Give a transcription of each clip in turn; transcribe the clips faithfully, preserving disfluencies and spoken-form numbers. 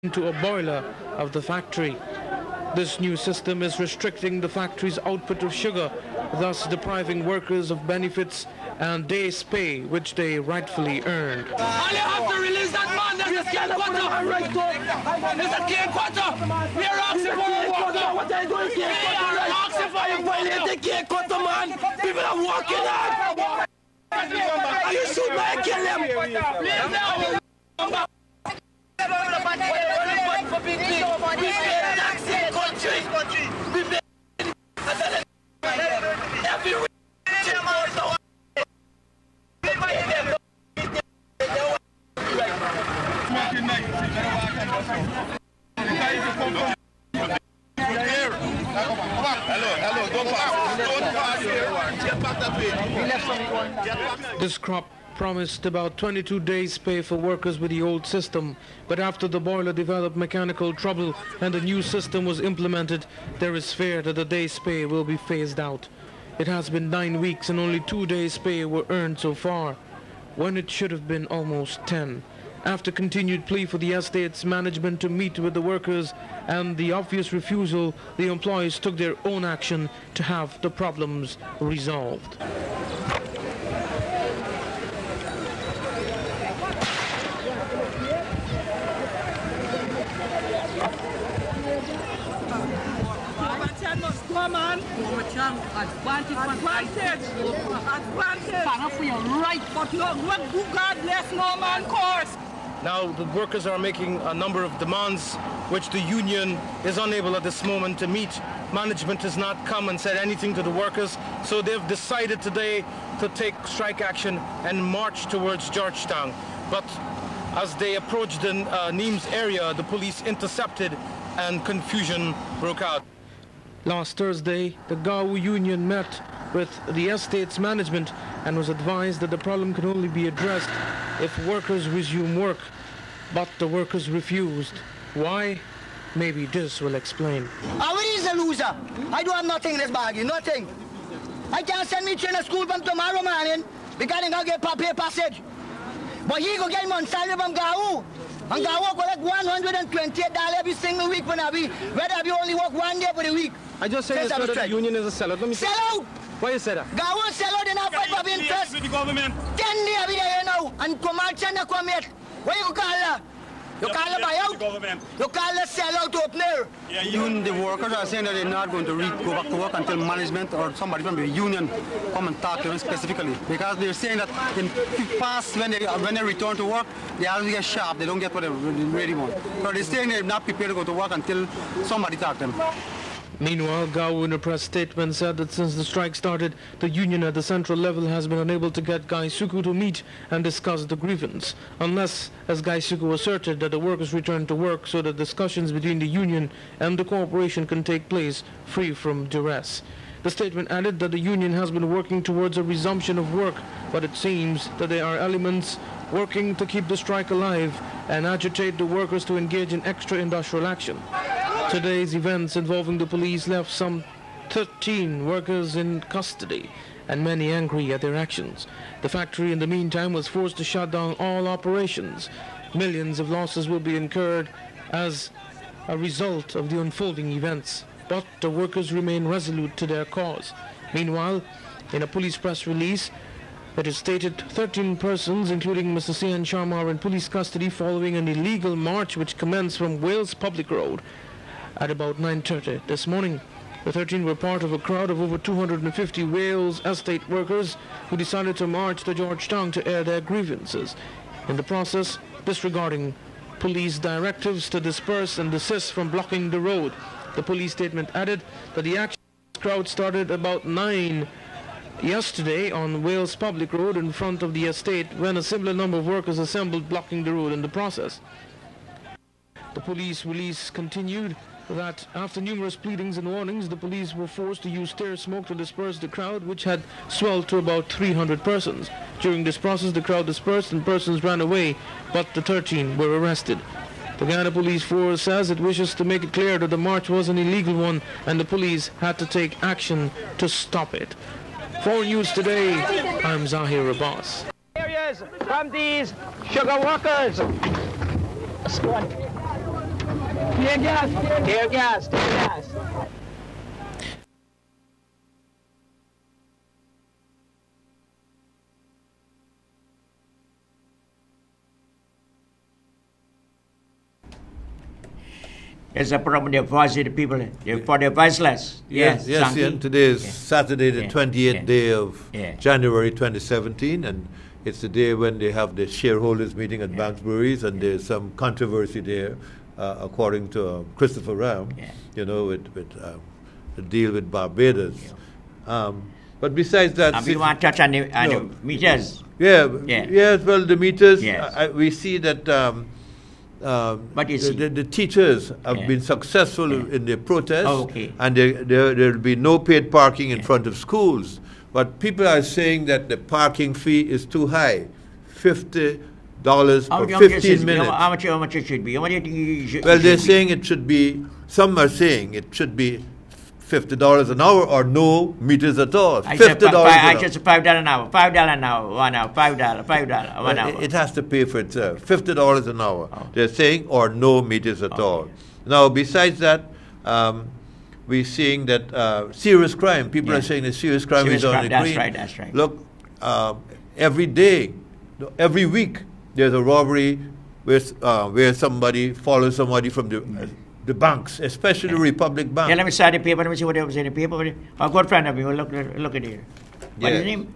into a boiler of the factory. This new system is restricting the factory's output of sugar, thus depriving workers of benefits and day's pay which they rightfully earned. All you have to release that man, there's a cane quarter. There's a cane quarter. We are asking for a worker. What are you doing here? We are asking for you. Violate the cane quarter, man. People are walking out. Are you shoot me and kill them? Please now. We pay tax in country. We pay every week. This crop promised about twenty-two days pay for workers with the old system, but after the boiler developed mechanical trouble and the new system was implemented, there is fear that the day's pay will be phased out. It has been nine weeks and only two days pay were earned so far, when it should have been almost ten. After continued plea for the estate's management to meet with the workers and the obvious refusal, the employees took their own action to have the problems resolved. Man. Advantage, advantage, advantage. For your right, but no, God bless no man course. Now the workers are making a number of demands which the union is unable at this moment to meet. Management has not come and said anything to the workers, so they've decided today to take strike action and march towards Georgetown. But as they approached the uh, Nimes area, the police intercepted and confusion broke out. Last Thursday, the Gawu union met with the estate's management and was advised that the problem can only be addressed if workers resume work. But the workers refused. Why? Maybe this will explain. How is a loser? I don't have nothing in this bag, nothing. I can't send me to school from tomorrow morning because I'm going to get pay passage. But he go get money salary from Gawu. And Gawu collect one hundred twenty-eight dollars every single week for a week, whether you only work one day for the week. I just say this that the union is a sellout. Let me sell out! Why you say that? Gawu sell out in our fight for interest. Ten days every day now, and come out and come here. What you call that? You call it buyout? You call it sell out opener? Even the workers are saying that they're not going to re go back to work until management or somebody from the union come and talk to them specifically. Because they're saying that in past, when they, when they return to work, they always get sharp. They don't get what they really want. So they're saying they're not prepared to go to work until somebody talk to them. Meanwhile, Gawu in a press statement said that since the strike started, the union at the central level has been unable to get Gaisuku to meet and discuss the grievance, unless, as Gaisuku asserted, that the workers return to work so that discussions between the union and the corporation can take place free from duress. The statement added that the union has been working towards a resumption of work, but it seems that there are elements working to keep the strike alive and agitate the workers to engage in extra industrial action. Today's events involving the police left some thirteen workers in custody and many angry at their actions. The factory in the meantime was forced to shut down all operations. Millions of losses will be incurred as a result of the unfolding events, but the workers remain resolute to their cause. Meanwhile, in a police press release, it is stated thirteen persons, including Mister Sian Sharma, are in police custody following an illegal march which commenced from Wales Public Road at about nine thirty this morning. The thirteen were part of a crowd of over two hundred fifty Wales estate workers who decided to march to Georgetown to air their grievances, in the process disregarding police directives to disperse and desist from blocking the road. The police statement added that the action crowd started about nine yesterday on Wales Public Road in front of the estate when a similar number of workers assembled blocking the road in the process. The police release continued that after numerous pleadings and warnings, the police were forced to use tear smoke to disperse the crowd, which had swelled to about three hundred persons. During this process, the crowd dispersed and persons ran away, but the thirteen were arrested. The Ghana Police Force says it wishes to make it clear that the march was an illegal one and the police had to take action to stop it. For News Today, I'm Zahir Abbas. Areas from these sugar workers. Squad. Tear gas, tear gas, tear gas. There's a problem with the voice of the people, the- for the voiceless. Yes, yes, Santi. and today is Yeah. Saturday, the Yeah. twentieth Yeah. day of Yeah. January twenty seventeen, and it's the day when they have the shareholders meeting at Banks Breweries, and there's some controversy there, uh, according to uh, Christopher Ram, Yeah. you know, with, with um, the deal with Barbados. Um, but besides that, And we sit- want to touch on the, on No. the meters. yeah, Yeah. yes, well, the meters, Yes. I, I- we see that um, um, What you the, see? the, the teachers have Yeah. been successful Yeah. in their protests, Oh, okay. and there, there, there'll be no paid parking in Yeah. front of schools. But people are saying that the parking fee is too high, fifty dollars How for much how much it fifteen should be? minutes. How how much, how much it should be? How much do you think you should, Well, it they're should saying it should be, some are saying it should be fifty dollars an hour or no meters at all. be? I said, fifty fi- dollars fi- an I hour. just five dollars an hour, five dollars an hour, one hour, five dollars, five dollars, one Well, hour. It, it has to pay for itself. Fifty dollars an hour. Oh. They're saying, or no meters at Okay. all. Now, besides that, um, we're seeing that uh, serious crime. People Yeah. are saying that serious crime Serious is on crime, the that's green. right, that's right. Look, um, every day, no, every week, there's a robbery where uh, where somebody follows somebody from the uh, the banks, especially the Republic Bank. Yeah, let me start the paper. Let me see what was in the paper. A good friend of yours, look, look at here. What's his Yeah. name?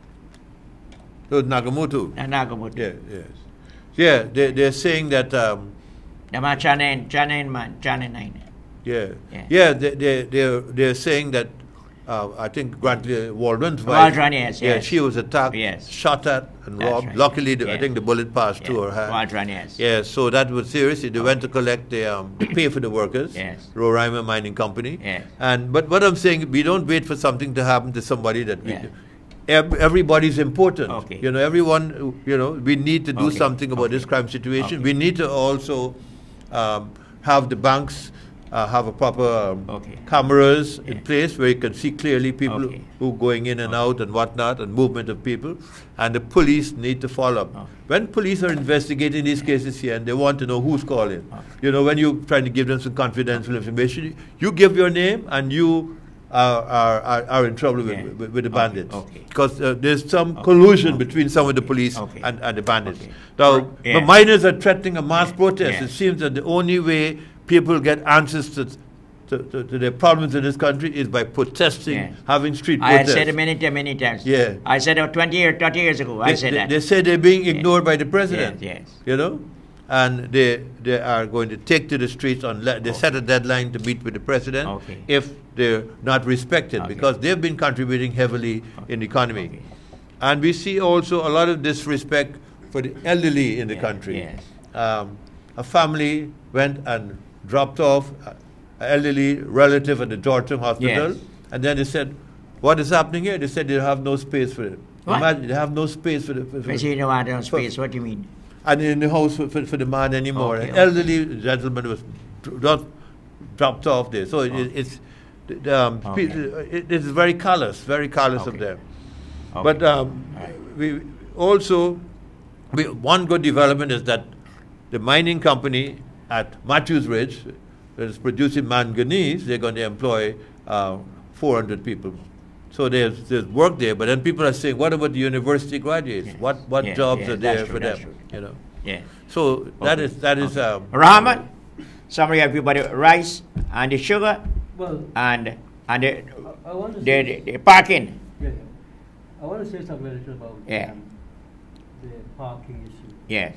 So Nagamoto. Nagamoto. Yeah, yes. Yeah, they, they're saying that. Um, The man, Channel Channel man, Channel Nine. Yeah, Yeah. yeah. they, they, they're, they're saying that uh, I think Grantley Waldron's wife. Waldron, yes, Yeah, yes. she was attacked, Yes. shot at, and That's robbed. right. Luckily, the, I Yeah. think the bullet passed through her hand. Waldron, yes. Yeah, so that was serious. They went to collect the, um, the pay for the workers. Yes. Roraima Mining Company. Yes. And but what I'm saying, we don't wait for something to happen to somebody that we. Yeah. ev- Everybody's important. Okay. You know, everyone. You know, we need to do Okay. something about Okay. this crime situation. Okay. We need to also um, have the banks uh, have a proper um, Okay. cameras in Yeah. place where you can see clearly people Okay. who going in and out and whatnot, and movement of people. And the police need to follow up. Okay. When police are investigating these cases here and they want to know who's calling, Okay. you know, when you're trying to give them some confidential information, you give your name and you are, are, are, are in trouble with, Yeah. with, with the Okay, bandits. okay. Because uh, there's some Okay, collusion okay, between some of the police okay. and, and the bandits. Okay. Now, Yeah. the miners are threatening a mass Yeah. protest. Yeah. It seems that the only way people get answers to, to, to, to their problems in this country is by protesting, Yeah. having street I had protests. said it many times, many times. Yeah. I said it twenty years, thirty years ago. I they, said they, that. they say they're being ignored by the president. Yes, yes. You know, and they they are going to take to the streets on. Le- they Okay. set a deadline to meet with the president Okay. if they're not respected, Okay. because they've been contributing heavily in the economy. Okay. And we see also a lot of disrespect for the elderly in the Yeah, country. yes. Um, a family went and dropped off an elderly relative at the Georgetown Hospital, Yes. and then they said, "What is happening here?" They said they have no space for it. What? Imagine, they have no space for the. For, I for, say you don't want no space. What do you mean? and in the house for, for, for the man anymore. Okay, An okay. elderly gentleman was dr- dro- dropped off there. So it, Okay. it's the- the, um, Okay. pe- it, it's very callous, very callous of Okay. them. Okay. But um, Right. we also, we, one good development is that the mining company at Matthews Ridge that is producing manganese, they're going to employ uh, four hundred people. So there's, there's work there, but then people are saying, what about the university graduates? Yes. What what Yes, jobs yes, are that's there true, for that's them? true. You know. Yeah. So that Okay. is that is um, Rahman, summary everybody rice and the sugar Well, and and the I, I want to the, say, the, the parking. yeah, yeah. I want to say something a little about Yeah. um, the parking issue. Yes.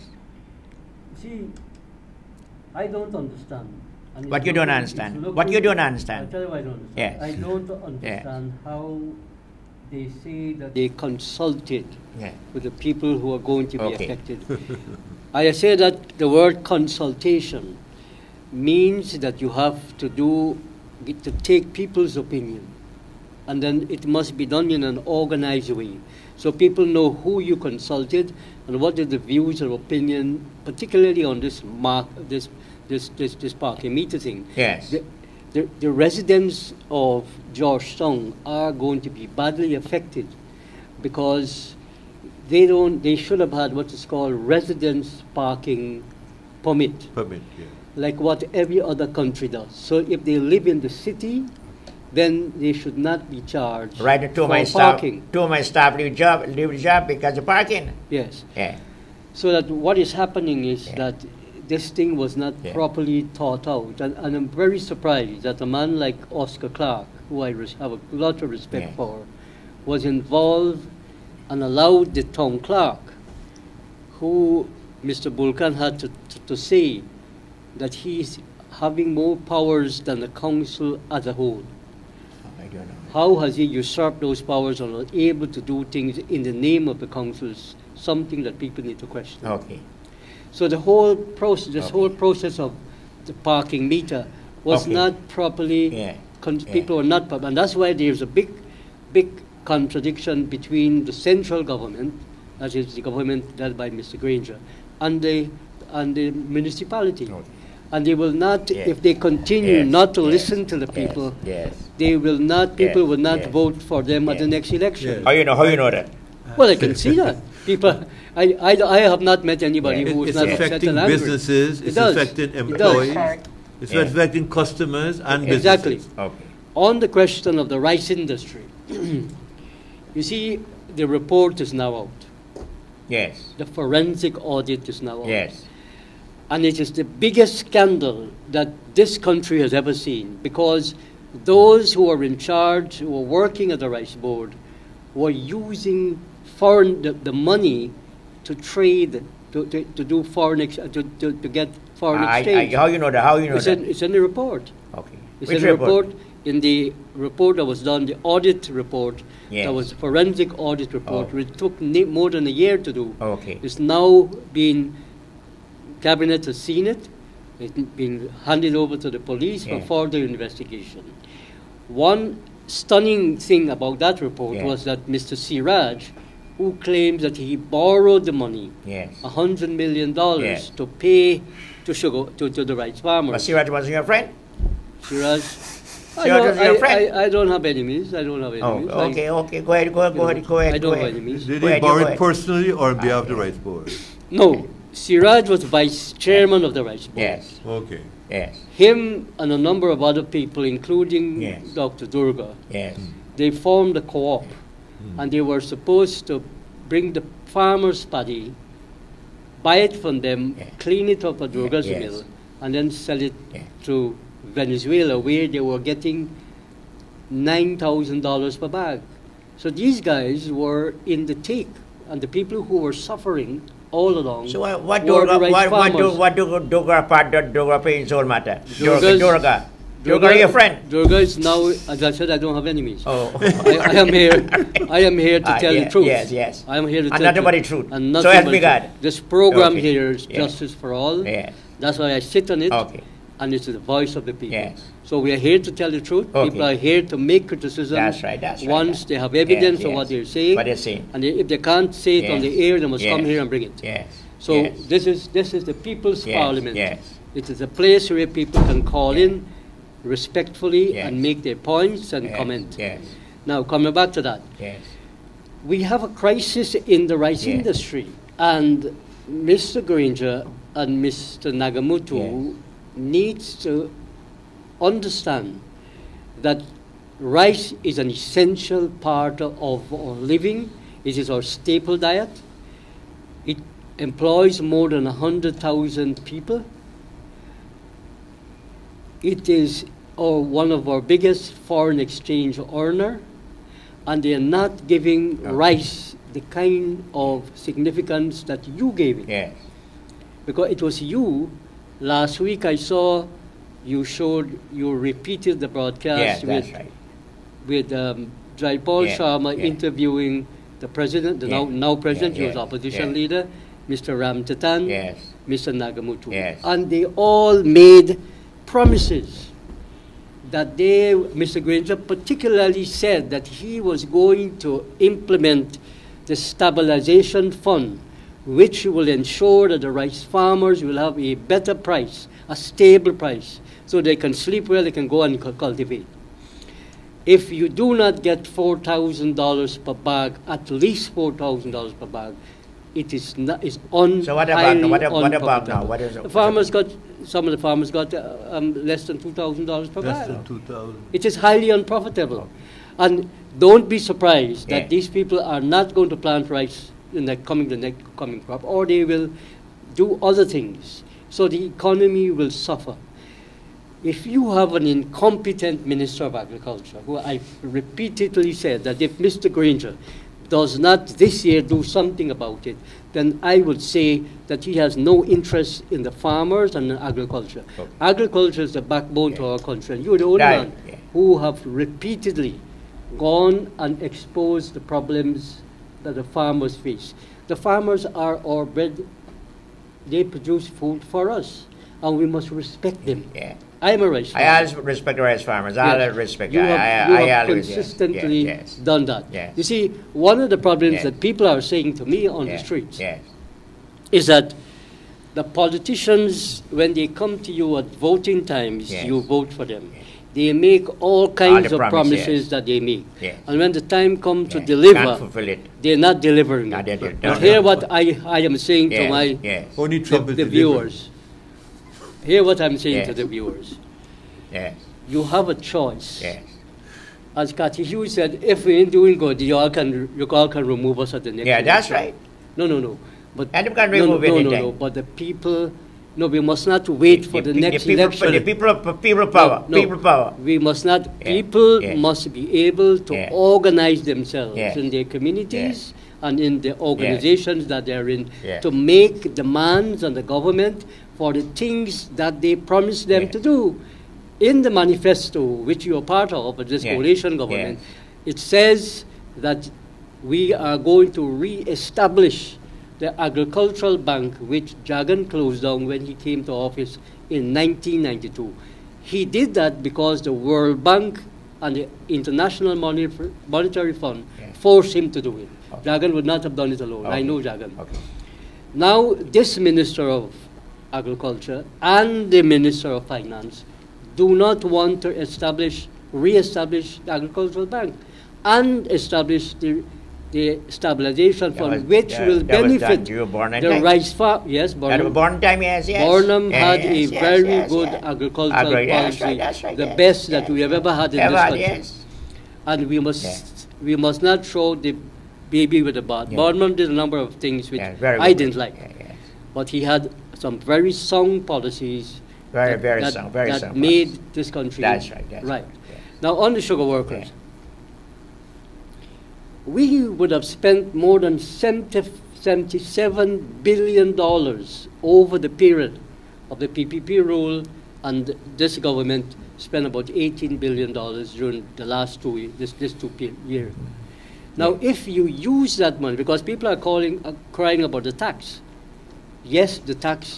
See, I don't understand. and What it's you don't looking- understand? it's What you looking- don't understand? I'll tell you why I don't understand. Yes. I don't understand how they say that they consulted Yeah. with the people who are going to be Okay. affected. I say that the word consultation means that you have to do, get to take people's opinion, and then it must be done in an organized way, so people know who you consulted and what are the views or opinion, particularly on this mark, this this this, this parking meter thing. Yes. The, the, the residents of Georgetown are going to be badly affected because they don't. They should have had what is called residence parking permit. permit. Yeah. like what every other country does. So if they live in the city, then they should not be charged Right, two of for my staff, parking. two of my staff leave job, leave the job because of parking. Yes. Yeah. So that what is happening is Yeah. that this thing was not Yeah. properly thought out. And, and I'm very surprised that a man like Oscar Clark, who I res- have a lot of respect Yeah. for, was involved and allowed the town clerk, who Mister Bulkan had to, to, to say that he's having more powers than the council as a whole. I don't know. How has he usurped those powers and are able to do things in the name of the council is something that people need to question. Okay. So the whole process, this Okay. whole process of the parking meter was Okay. not properly, Yeah. con- Yeah. people were not, pub- and that's why there's a big, big contradiction between the central government, that is the government led by Mister Granger, and the, and the municipality. Okay. And they will not, Yeah. if they continue Yes, not to yes, listen to the yes, people, Yes. they will not, people Yes, will not yes. vote for them at the Yes. next election. How you know? How you know that? Well, I can see that. People, I, I, I have not met anybody Yeah. who It- is it's not upset affecting and angry. businesses, It it's does. affecting It does. employees, it's Yeah. affecting customers and Exactly. businesses. Okay. On the question of the rice industry, you see, the report is now out. Yes. The forensic audit is now out. Yes. And it is the biggest scandal that this country has ever seen, because those who are in charge, who are working at the rice board, were using foreign the, the money to trade, to, to, to do foreign ex, to, to, to get foreign I, I, exchange. how you know that? How you know it's, that? in, it's in the report. Okay. It's Which in the report? report? In the report that was done, the audit report, Yes. that was a forensic audit report, Oh. which took ne- more than a year to do. Okay. It's now been, Cabinet has seen it, it's been handed over to the police Yeah. for further investigation. One stunning thing about that report Yeah. was that Mister Siraj, who claims that he borrowed the money, Yes. a hundred million dollars, Yeah. to pay to sugar to, to the rice But farmers. Siraj was your friend? Siraj, I Siraj don't, is your I, friend? I, I don't have enemies. I don't have Oh, enemies. okay, I, okay. Go ahead, go ahead, you go know, ahead, go ahead. I go don't have ahead. enemies. Did Go he ahead, you borrow go it ahead. personally or on Ah, behalf of the yeah. rice board? No, Siraj was vice chairman of the rice board. Yes, Okay. yes, Him and a number of other people, including Yes. Doctor Durga, yes. they formed a co-op, and they were supposed to bring the farmers' paddy, buy it from them, Yeah. clean it up at Durga's yes. mill, and then sell it Yeah. to Venezuela, where they were getting nine thousand dollars per bag. So these guys were in the take, and the people who were suffering all along So what, what were Durga, the rice what, what, do, farmers. what do Durga part that Durga play in soul matter? Durga, Durga's- Durga. Durga, are your friend? Durga is now, as I said, I don't have enemies. Oh. I, I am here. I am here to Ah, tell yeah, the truth. yes, yes. I am here to And tell nothing the but the truth. And So nothing help but me the God. truth. This program Okay. here is Yeah. justice for all. Yes. That's why I sit on it. Okay. And it's the voice of the people. Yes. So we are here to tell the truth. Okay. People are here to make criticism. That's right, that's right, Once that's- they have evidence yes, of yes. what they're saying. What they're saying. And they, if they can't say it on Yes. the air, they must come Yes. here and bring it. Yes. So yes. this is this is the people's Yes, parliament. yes. It is a place where people can call in respectfully Yes. and make their points and yes. comment. Yes. Now, coming back to that, Yes. we have a crisis in the rice Yes. industry, and Mister Granger and Mister Nagamutu Yes. needs to understand that rice is an essential part of our living. It is our staple diet. It employs more than one hundred thousand people. It is our, one of our biggest foreign exchange earner, and they are not giving Okay. rice the kind of significance that you gave it. Yes. Because it was you, last week I saw you showed, you repeated the broadcast Yes, that's with, right. with um, Jaipal Yeah, Sharma yeah. interviewing the president, the Yeah, now, now president, yeah, he was yeah, opposition yeah. leader, Mister Ram Tatan, Yes. Mister Nagamutu. Yes. And they all made promises that they, Mister Granger particularly said that he was going to implement the stabilization fund, which will ensure that the rice farmers will have a better price, a stable price, so they can sleep well, they can go and cu- cultivate. If you do not get four thousand dollars per bag, at least four thousand dollars per bag, it is not, it's un, So what about, highly what, what about unprofitable. now? What is it? The farmers got, some of the farmers got uh, um, less than two thousand dollars per Less barrel. than two thousand. It is highly unprofitable. And don't be surprised that Yeah. these people are not going to plant rice in the coming, the next coming crop, or they will do other things. So the economy will suffer. If you have an incompetent Minister of Agriculture, who I've repeatedly said that if Mister Granger does not this year do something about it, then I would say that he has no interest in the farmers and in agriculture. Okay. Agriculture is the backbone to our country, and you're the only Right, man yeah. who have repeatedly gone and exposed the problems that the farmers face. The farmers are our bread. They produce food for us, and we must respect them. Yeah. I am a rice farmer. I always respect the rice farmers. I Yes. always respect. You I, have, I, you I have always, yes, consistently yes, yes. done that. Yes. You see, one of the problems Yes. that people are saying to me on Yes, the streets yes. is that the politicians, when they come to you at voting times, Yes. you vote for them. They make all kinds the of promise, promises yes. that they make. Yes. And when the time comes to Yes. deliver, Can't fulfill it. they're not delivering No, it. they- they But don't. hear what I, I am saying to Yes, my yes, Only the, Trump is the delivering. viewers. Hear what I'm saying Yes. to the viewers. yes, You have a choice. yes. As Cathy Hughes said, if we ain't doing good, you all can you all can remove us at the next. Yeah, that's election. right. No, no, no. But And you can no, no, remove no, no, anything. no. But the people, no, we must not wait for the, the, next people, election. The people, of- people power. No, no. People power. We must not. Yeah, People yeah. must be able to Yeah. organize themselves Yeah. in their communities and in the organizations that they're in Yeah. to make demands on the government for the things that they promised them Yeah. to do. In the manifesto, which you are part of, of this Yeah. coalition government, it says that we are going to re-establish the agricultural bank, which Jagan closed down when he came to office in nineteen ninety-two. He did that because the World Bank and the International Monetary Monetary Fund Yeah. forced him to do it. Okay. Jagan would not have done it alone. I Okay. know Jagan. Okay. Now, this Minister of Agriculture and the Minister of Finance do not want to establish, re-establish the Agricultural Bank and establish the, the stabilization That fund, was- which that- will that was done. benefit You were born in the time. rice farm. Yes, At Burnham. born time, yes, yes. Burnham Yeah, had yes, a yes, very yes, good yes. agricultural Agri- yeah, that's policy, right, that's right, the yes, best that yes. we have ever had in Ever this had, country. yes. And we must Yeah. we must not throw the baby with the bath. Yeah. Burnham did a number of things which Yeah, very I good. didn't like. Yeah, yes. But he had some very sound policies Very, that, very that, sound, very that sound made policies. this country That's right, that's right. right, yes. Now, on the sugar workers, Yeah. we would have spent more than seventy, seventy-seven billion dollars over the period of the P P P rule, and this government spent about eighteen billion dollars during the last two ye- this this two pe- years. Now, if you use that money, because people are calling, uh, crying about the tax. Yes, the tax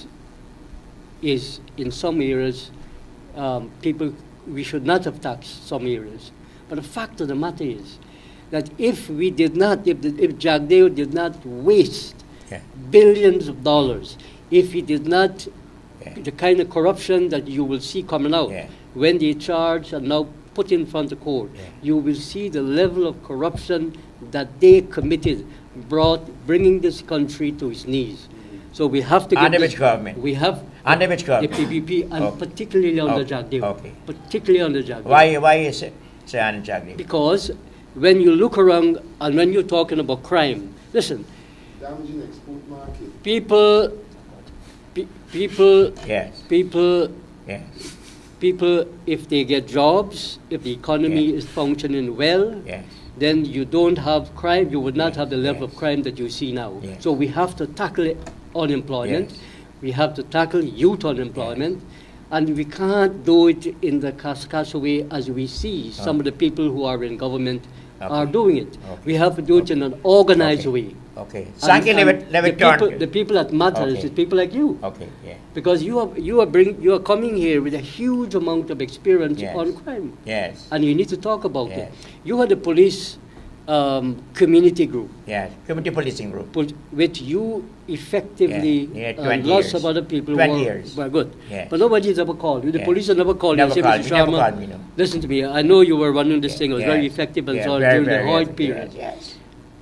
is in some areas, um, people, we should not have taxed some areas. But the fact of the matter is that if we did not, if, the, if Jagdeo did not waste Yeah. billions of dollars, if he did not, Yeah. the kind of corruption that you will see coming out Yeah. when they charge and now put in front of court, Yeah. you will see the level of corruption that they committed, brought, bringing this country to its knees. So we have to get Under this- which government? We have Under which the government? P P P, and Okay. particularly under Okay. Jagdeo. Okay. Particularly under Jagdeo. Why, why is it, say, Anand Jagdeo? Because when you look around and when you're talking about crime, listen, Damaging export market. people, pe- people, Yes, people, yes, people, if they get jobs, if the economy Yeah. is functioning well, yes. then you don't have crime, you would not Yes, have the level yes. of crime that you see now. Yes. So we have to tackle unemployment, Yes. we have to tackle youth unemployment, and we can't do it in the cascade way as we see some of the people who are in government are Okay. doing it. Okay. We have to do it in an organized Okay. way. Okay. And- Sanki, and let it, let the it turn. people, the people that matter Okay. is people like you. Okay, yeah. Because you are you are bring you are coming here with a huge amount of experience Yes. on crime, Yes, and you need to talk about Yes. it. You had a police um, community group, yes. Community policing group. put, which you effectively Yeah, yeah, and twenty lots years. of other people twenty were, years. were good. Yes. But nobody's ever called you. The Yeah. police have never called Never you. Say, called Mister me, never Sharma, called me, no. listen to me. I know you were running this Yeah, thing. It was yes, very effective and yeah, so on very, during very the Hoyt yes, period. Yes, yes.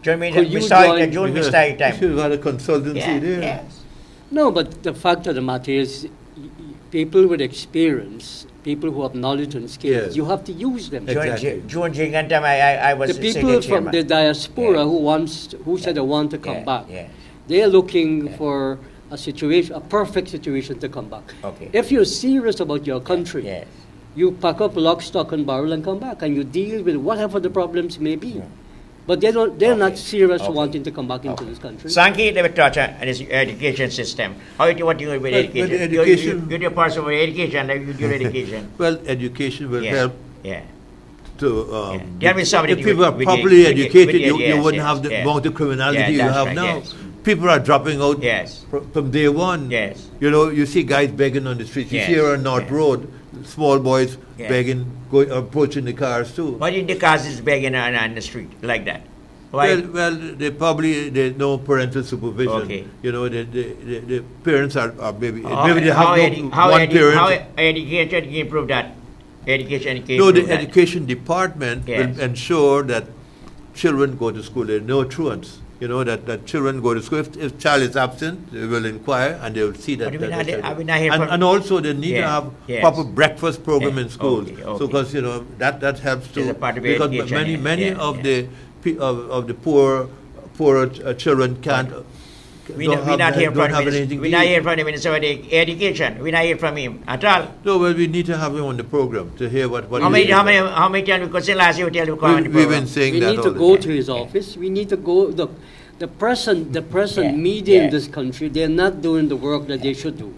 June, we, Could we you saw it join- in June, we Because started you time. should have had a consultancy Yeah, there. yes. No, but the fact of the matter is, y- y- people with experience, people who have knowledge and skills, Yes. you have to use them. Ex- June, Exactly. Ju- June, June, time I, I, I was The sitting people from chairman. the diaspora Yeah. who wants, to- who said they want to come Yeah, back, yeah. they are looking Yeah. for a situation, a perfect situation to come back. Okay. If you're serious about your country, Yes. you pack up lock, stock, and barrel and come back, and you deal with whatever the problems may be. But they don't, they're not Okay. serious Okay. wanting to come back into Okay. this country. Sankey, they were taught on this education system. How you what you do with Well, education? with You- education- You, you, do parts of education, like you do education. Well, education will Yeah. help Yeah. to. Um, Yeah. There will be somebody if with- people are with the- properly with the- educated, with the- you, you yes, wouldn't yes, have the yes. amount of criminality Yeah, you that's have right, now. yes. People are dropping out Yes. fr- from day one. Yes. You know, you see guys begging on the streets. You Yes, see here on North yes. Road, small boys Yes. begging, going, approaching the cars too. Why did the cars is begging on, on the street like that? Why? Well, well, they probably there's no parental supervision. Okay. You know, the, the, the, the parents are, are maybe How- maybe they have how no, edu- how one edu- parent. How education can improve that? Education can No, improve the that. education department Yes. will ensure that children go to school. There are no truants. You know, that, that children go to school. If, if child is absent, they will inquire and they will see that. But we that not- the child- are we not here and, from- and also they need to Yeah, have yes. proper breakfast program Yeah, in schools. okay, So okay. because, you know, that, that helps It's too. a part of Because education, many, yeah, many yeah, of yeah. the pe- of, of the poor, poorer uh, children can't, uh, We don't not, we have, not the- hear don't from have him. anything We to not eat. hear from the Minister of the Education. We not hear from him at all. No, well, we need to have him on the program to hear what, what How he many, is how about. many, how many times? Because the last year we tell you to come on We, the we've program. been saying We that need all to the go time. to his office. We need to go. Look, the present, the present Yeah, media yeah. in this country, they're not doing the work that they should do.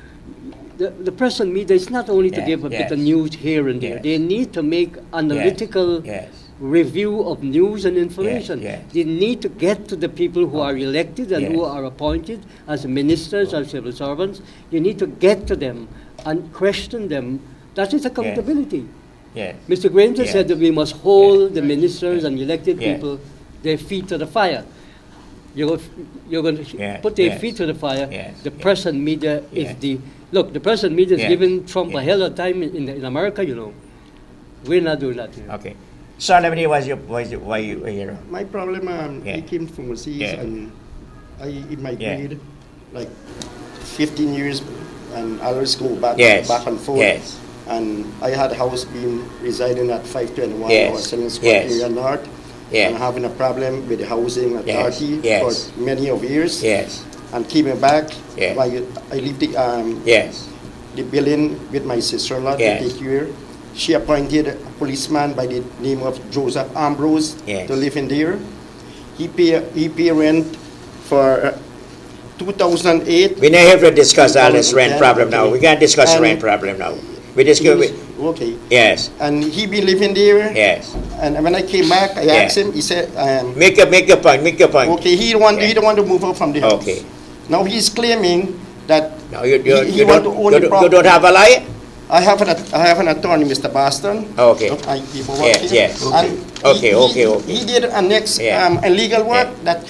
The, the present media is not only to Yes, give a bit of yes. news here and there. Yes. They need to make analytical Yes. review of news and information. yes. They need to get to the people who are elected and who Yes. are appointed as ministers, as civil servants. You need to get to them and question them. That is accountability. Yes. Mister Granger Yes. said that we must hold the ministers and elected Yes. people their feet to the fire. You're, go- you're going to Yes, put their yes. feet to the fire. Yes, The yes. press and media Yes. is the look. The press and media is Yes, giving Trump a yes. hell of a time in, in America. You know, we're not doing that here. Okay. So, Lemony, what's your, what's your, why you here? My problem, um, Yeah. I came from overseas Yeah. and I immigrated Yeah. like fifteen years and I always go back, Yes. back and forth. Yes. And I had a house being residing at five twenty-one Yes. or seven Square Yes. area North. Yeah. And having a problem with the housing Yes. authority Yes. for many of years. Yes. And came back. Yeah. I, I lived the, um, Yes. the building with my sister-in-law Yes. to take care. She appointed a policeman by the name of Joseph Ambrose Yes. to live in there. He pay he pay rent for uh, two thousand eight. We're not here to discuss all this rent Yeah, problem now. okay. We can't discuss the And rent problem now. We discuss. We, Okay. yes. And he been living there. Yes. And when I came back, I Yeah. asked him. He said, um, Make your make your point. Make your point. "Okay, he don't want Yeah. he don't want to move out from the house." Okay. Now he's claiming that Now you you, he, he you, want don't, to own you, the don't- you property. don't have a lie. I have an I have an attorney, Mister Boston. Okay. Look, I keep Yes, working. yes. And Okay, he, okay, he, okay. He did a next Yeah. um, illegal work Yeah. that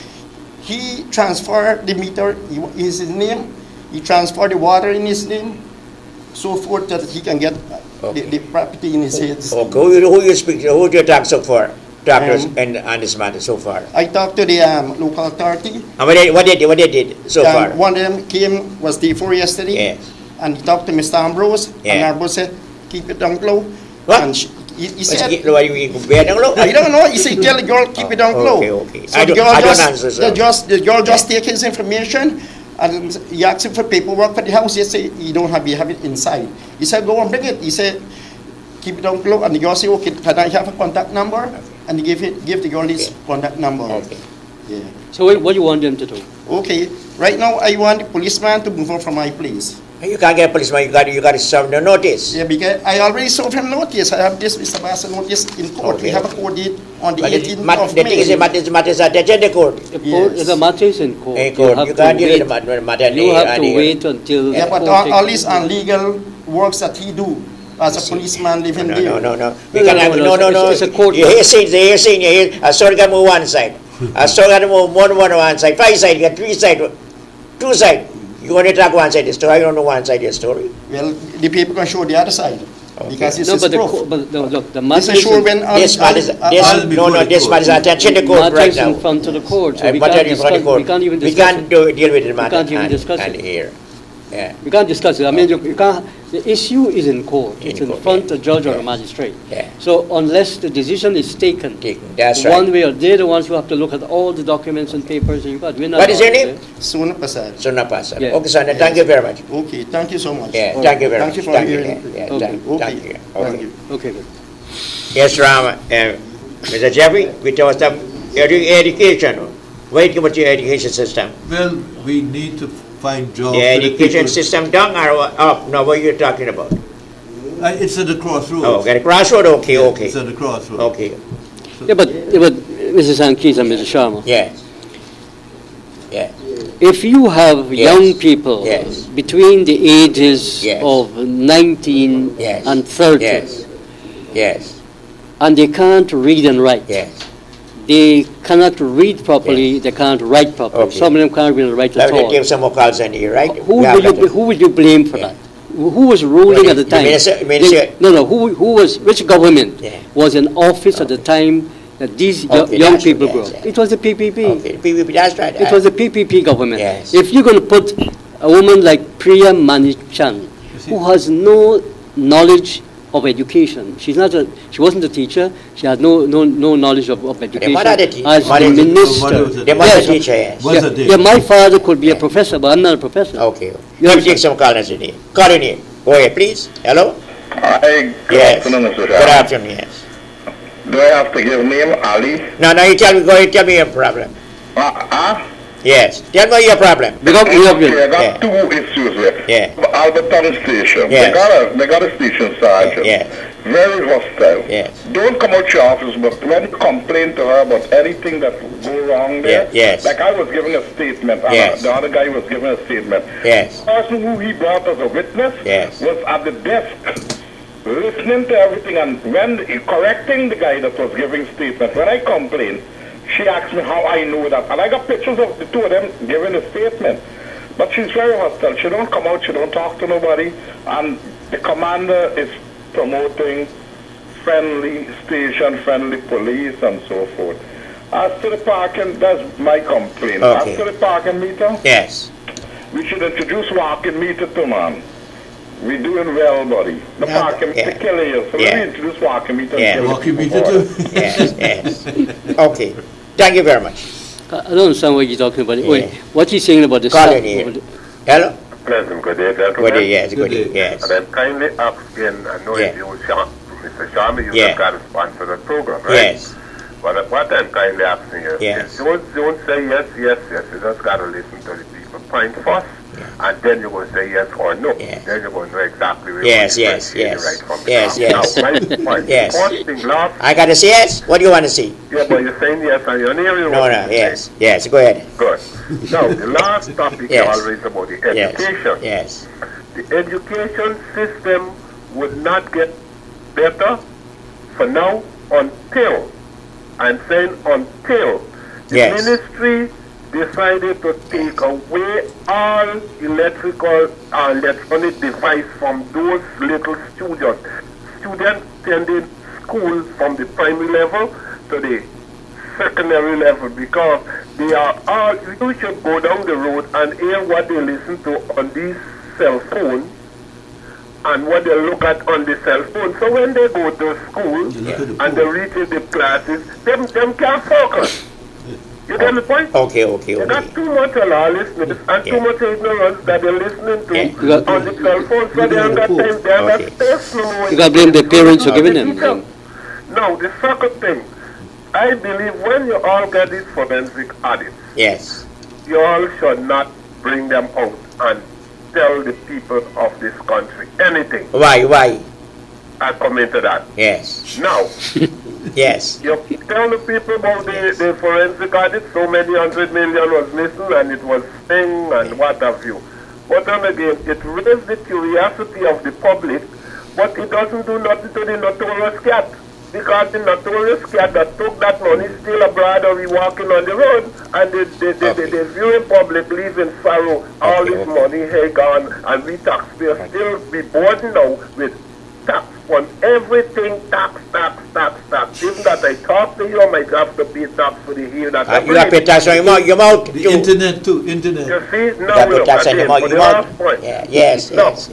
he transferred the meter he, is his name. He transferred the water in his name, so forth that he can get Okay. the, the property in his hands. Okay. Who you who you speak to? Who do you talk so far? Doctors Um, and on this matter so far. I talked to the um, local authority. And what did what did what they did so Um, far? One of them came was day before yesterday. Yes. And he talked to Mister Ambrose. Yeah. And Ambrose said, "Keep it down low." What? And she, he, he What's said, it- what do you mean, bed and low? I don't know. He said, tell the girl, keep it down low. Okay, okay. So I the don't- girl I don't just, answer, so. the just, the girl just take his information and he asked him for paperwork for the house. He said, you don't have, you have it inside. He said, go and bring it. He said, keep it down low. And the girl said, okay, can I have a contact number? And he gave it, give the girl his Okay. contact number. Okay. Yeah. So what, what do you want them to do? Okay. Right now, I want the policeman to move out from my place. You can't get a policeman. You got you got to serve the notice. Yeah, because I already served him notice. I have this, Mister Bass, notice in court. We Okay. have a court date on the But the, eighteenth mat- of the thing is, the May. matter the matter is attached to the court. The, court, Yes. the matter is in court. In court. have You to can't deal with wait- the matter- matter You any- have to any- wait until Yeah, the but court all, takes all these it. are legal works that he do as a policeman living No, there. no, no, no. No, We can no, have, no, no, no, it's- no. it's a court You hear saying, you hear saying, you hear, a story got move one side. A story got move one, one, one side. Five side, you got three side, two side. You want to talk one side of the story. I don't know one side of the story. Well, the paper can show the other side. Because this No, is but, the, proof. co- but no, look, the This matter is sure in- when... This Al- man is, Al- this, Al- Al- no, before no, the this court. man is attention to court matter right is now. in front of the court, so Uh, we matter can't in front of discuss, court. we can't even We discuss can't it. do, deal with the matter can't even and, discuss and it. here. Yeah. We can't discuss it. I mean, you, you can't, the issue is in court. In It's in court, front yeah. of judge or Yeah. a magistrate. Yeah. So unless the decision is taken, Taken, that's one right. way or they're the ones who have to look at all the documents and papers that you got. We're not What is your out name? there. Soon Pasad. So not pass. Yeah. Okay, son, thank you very much. Okay, thank you so much. Yeah, Oh, thank you very thank much. You for Thank you. hearing. Yeah, yeah, Okay. thank, Okay. thank you. Thank Okay. you. Okay, good. Yes, Ram, uh, Mister Jeffrey, we talked about edu- education. Wait about your education system. Well, we need to find jobs. The for the education people. system down or up? No, what are you talking about? Uh, it's at the crossroads. Oh, okay, the crossroad, okay, Yeah, okay. It's at the crossroads. Okay, Yeah, but, yeah, but Missus Sankis and Missus Sharma, yes. Yeah, if you have Yes. young people Yes. between the ages Yes. of nineteen Yes. and thirty, yes, yes, and they can't read and write, yes. they cannot read properly, they can't write properly. Okay. Some of them can't read and write Let at me all. give some more calls in here, right? Who We have will you, that. who will you blame for Yeah. that? Who was ruling Well, at the you time? mean to- you mean to They- say- no, no. Who, who was? Which government Yeah. was in office at the time that these yo- Okay, young that's right, people yes, grew up? yes. It was the P P P. Okay, P P P, that's right. It was the P P P government. Yes. If you're going to put a woman like Priya Manichan, see- who has no knowledge of education, she's not a, she wasn't a teacher. She had no no no knowledge of, of education. mother the te- as mother the the- minister. mother was a- The mother Yes. teacher, yes. Was yeah, a day. yeah, my father could be a Yeah. professor, but I'm not a professor. Okay. You Let me understand? take some callers in here. Call in here. Go ahead, please. Hello? Hi, good Yes. afternoon, Mister Good Shah. afternoon, yes. Do I have to give name Ali? No, no, you tell me, go ahead, tell me your problem. Uh, uh, Yes, tell me your problem. Because we have okay, I got Yeah. two issues with Yeah. Alberton Station. Yes. They got a they got a station sergeant. Yes. Very hostile. Yes. Don't come out your office, but when you complain to her about anything that go wrong there, Yeah, yes. like I was giving a statement, uh, Yes. the other guy was giving a statement. Yes. The person who he brought as a witness Yes. was at the desk listening to everything and when correcting the guy that was giving statement. When I complained, she asked me how I know that, and I got pictures of the two of them giving a statement. But she's very hostile. She don't come out, she don't talk to nobody, and the commander is promoting friendly station, friendly police, and so forth. As to the parking, that's my complaint. Okay. As to the parking meter, Yes. we should introduce walking meter too, man. We're doing well, buddy. The Yeah, parking meter yeah. killing you. So Yeah. let me introduce walking meter. and Yeah. kill the Walking people meter for too. it. Yes, yes. Okay. Thank you very much. I I don't understand what you're talking about. Wait, Yeah. what he's saying about the Call staff- in here. about the- Hello? Pleasant good day, Good gentlemen. day, yes, Good good day, day. yes. And I'm kindly asking, I know Yeah. if you, Sha- Mister Sharma, you Yeah. got to sponsor the program, right? Yes. But what I'm kindly asking you Yes. is don't, don't say yes, yes, yes. You just got to listen to the people point first, and then you're going to say yes or no. Yes. Then you're going to know exactly where Yes, you're yes, going to yes. right from the Yes, top. yes. Now, my point, Yes. first thing, last, I gotta say yes? What do you want to see? yeah, but you're saying yes, and you're nearing No, what no, you're yes, saying. yes, go ahead. Good. Now, the last topic Yes. you always about the Yes, education. yes, The education system would not get better for now until, I'm saying until, the Yes. ministry decided to take away all electrical or electronic device from those little students. Students attending school from the primary level to the secondary level, because they are all, you should go down the road and hear what they listen to on these cell phones and what they look at on the cell phone. So when they go to school look at the and they reach in the classes, them, them can't focus. You get the point? okay, okay, They okay. got too much lawlessness and too Yeah. much ignorance that they're listening to Yeah. on the cell phone, so they haven't got time, they haven't Okay. got space no more. You gotta blame the parents for Uh, giving the them. teacher. Now, the second thing, I believe when you all get these forensic audits, Yes, you all should not bring them out and tell the people of this country anything. why, why? I come into that. Yes, Now, yes, you tell the people about the, the forensic audit, so many hundred million was missing and it was thing and what have you. But then again, it raised the curiosity of the public, but it doesn't do nothing to the notorious cat. Because the notorious cat that took that money still abroad or we walking on the road, and the, the, the, Okay. the, the viewing public live in sorrow. All Okay, this okay. money here gone, and we taxpayers still be burdened now with tax on everything tax, tax, tax, tax. Even that I talk to you, I might have to pay tax for the hear that. Uh, you have to pay tax on your mouth, your mouth The too. internet too, internet. You see, You now have to look tax on your again, mouth, for your the mouth. last point. Yeah, yes, Now, yes,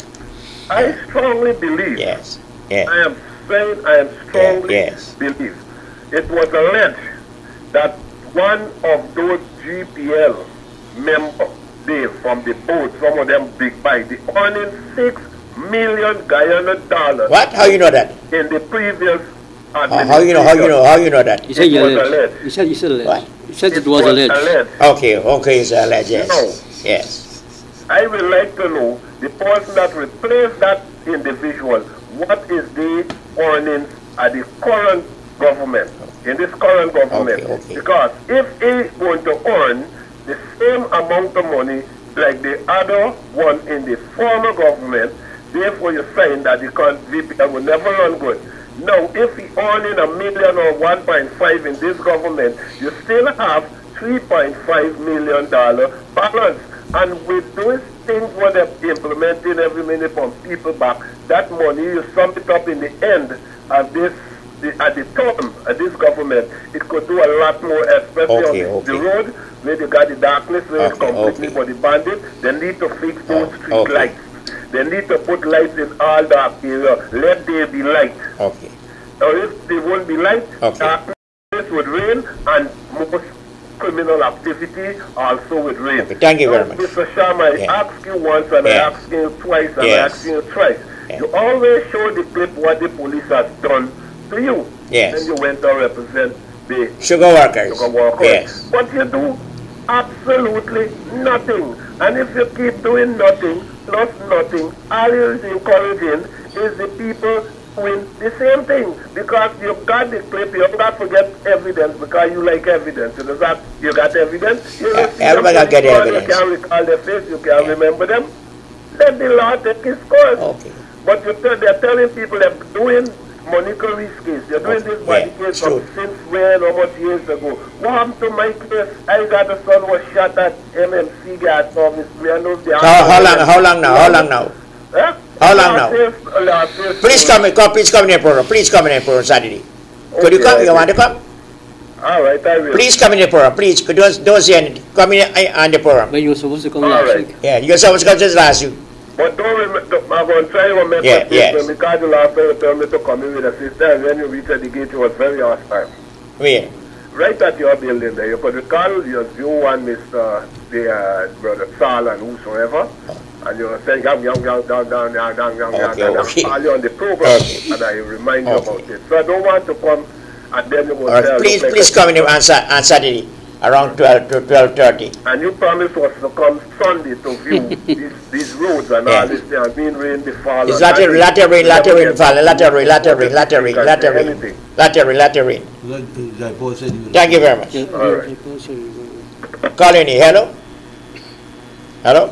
I strongly believe, yes, yes, I am saying, I am strongly yes. believe, it was alleged that one of those G P L members, they from the boat, some of them big bite, they earning six million Guyana dollars. What? How you know that? In the previous Uh, how you know? How you know? How you know that? He said It you was alleged. alleged. He said, he said alleged. What? He said it, It was was alleged. alleged. Okay, okay, it's alleged. Yes, No. yes. I would like to know the person that replaced that individual, what is the earnings at the current government, in this current government? Okay, okay. Because if he going to earn the same amount of money like the other one in the former government, therefore you're saying that the V P L will never run good. Now, if he earning a million or one point five in this government, you still have three point five million dollar balance. And with those things what they're implementing every minute from people back, that money you sum it up in the end of this, the, at the term of this government, it could do a lot more, especially Okay, on the, okay. the road where you got the darkness, where it's Okay, completely okay. for the bandit. They need to fix those Oh, street okay. lights. They need to put lights in all dark areas. Let there be light. Okay, Or if they won't be light, Okay. darkness would reign and most criminal activity also would reign. Okay, thank you very Now, much. Mister Sharma, I Yeah. asked you once and Yeah. I asked you twice and I Yes. asked you thrice. Yeah. You always show the clip what the police has done to you. Yes. Then you went to represent the sugar workers. sugar workers. Yes. But you do absolutely nothing. And if you keep doing nothing, plus nothing, all you're encouraging is the people doing the same thing. Because you've got the clip, you've got to forget evidence because you like evidence. You know that you got evidence. You Yeah, don't see everybody them got anymore, evidence. You can't recall their face, you can't Yeah. remember them. Let the law take its course. Okay. But you tell, they're telling people they're doing Monica Reese case. You're doing Okay. this body Yeah, case true. from since when, how much years ago. What happened to my case? I got a son was shot at M M C guard office. We are not the How, how long? How long now? How long now? Huh? How long Last now? year- last year- Please come, in- come, please come in the program. Please come in the program Saturday. Could you Okay, come? You okay. want to come? All right, I will. Please come in the program. Please, don't don't say anything. Come in uh, on the program. But you were supposed to come All last right. week. Yeah, you supposed to come just last week. But don't remember, I'm going to try to remember Yeah, yes. when because the last time you told me to come in with a sister, and when you reached the gate, it was very hostile. Where? Right at your building there, you could recall you, you and Mister the uh, brother Sal and whosoever, and you were saying, gang, gang, gang, gang, gang, gang, gang, gang, gang, Okay, gang, okay. call you on the program, Okay. and I remind you Okay. about it. So I don't want to come, and then you will All say, I right, look please, like please a- come in on, Sa- on Saturday around twelve to twelve thirty. And you promised us to come Sunday to view these, these roads and Yeah. all this thing, and being rain, the fall. It's and latter, everything. latter rain, We latter never rain, get fall, back latter to rain, latter what rain, the latter rain, speaker latter said, rain, anything. latter rain, latter rain. Jaipur said he will- Thank you very much. Yeah, All yeah, right. yeah. Colony, hello? Hello?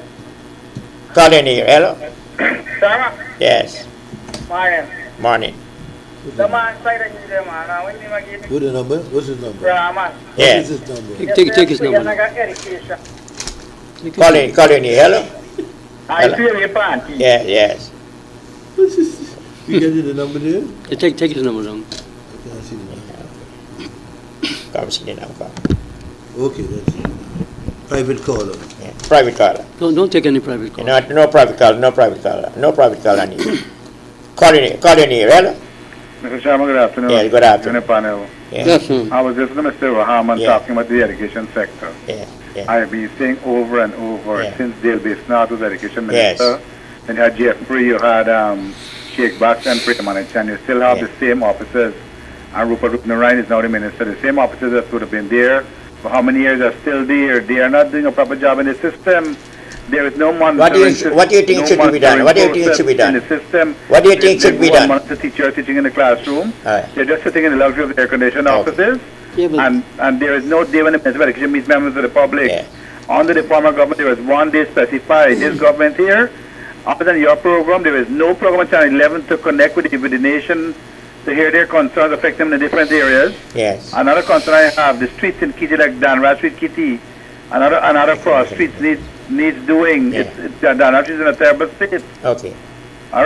Colony, hello? Sarah, Yes. Mariam. Morning. The man side of you there, man. Now, when you make it, What's the number? What's his number? yeah, man. Yeah. What is his number? Take, take, take his Yes, number. I got education. Take his Colony, colony, hello? I Hello. feel your panty. Yeah, yes. What's his? You get the number there? Yeah, take, take his number down. I can't see the number. Come see the number. Okay, that's it. Private caller. Yeah. Private caller. Don't, don't take any private call. No, no private caller, no private caller, no private caller need. Colony, colony, hello? Mister Sharma, good afternoon. Yeah, good afternoon. In a panel. Yeah. Yes, sir. I was listening to Mister Rahman Yeah. talking about the education sector. Yeah, yeah. I've been saying over and over Yeah. since Dale Bisnard was education Yes. minister. Then you had Jeffrey, you had um, Sheikh Bax and Premanich, and you still have Yeah. the same officers. And Rupert Narayan is now the minister. The same officers that would have been there for how many years are still there. They are not doing a proper job in the system. There is no monitoring. What do you- system, what do you think no should be done? monitoring What do you think process should be done? In the system. What do you They- think they should be go and done? monitor teacher teaching in the classroom. Aye. They're just sitting in the luxury of the air-conditioned Okay. offices. Yeah, but And, and there is no day when the Minister of Education meets members of the public. Yeah. Under the former government, there was one day specified. This government here, other than your program, there is no program on Channel eleven to connect with the, with the nation to hear their concerns affect them in the different areas. Yes. Another concern I have, the streets in Kitty, like Danra Street, Kitty, another another cross streets needs needs doing. Yeah. It's, it's, Danra Street is in a terrible state. Okay. All right?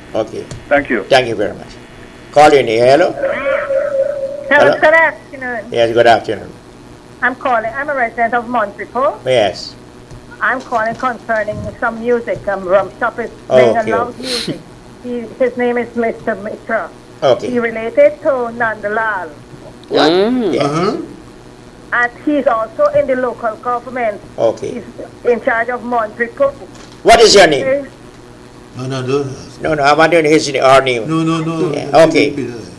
Okay. Thank you. Thank you very much. Call in here. Hello? Hello, Hello? good afternoon. Yes, good afternoon. I'm calling. I'm a resident of Montreal. Yes. I'm calling concerning some music. Um, Rumstop is Oh, playing okay. a loud music. He, his name is Mister Mitra. Okay. He related to Nandalal. What? Mm. Yes. Uh-huh. And he's also in the local government. Okay. He's in charge of Montreal. What is your name? No, no, no. No, no, I want to know his our name. No, no, no. Yeah, okay.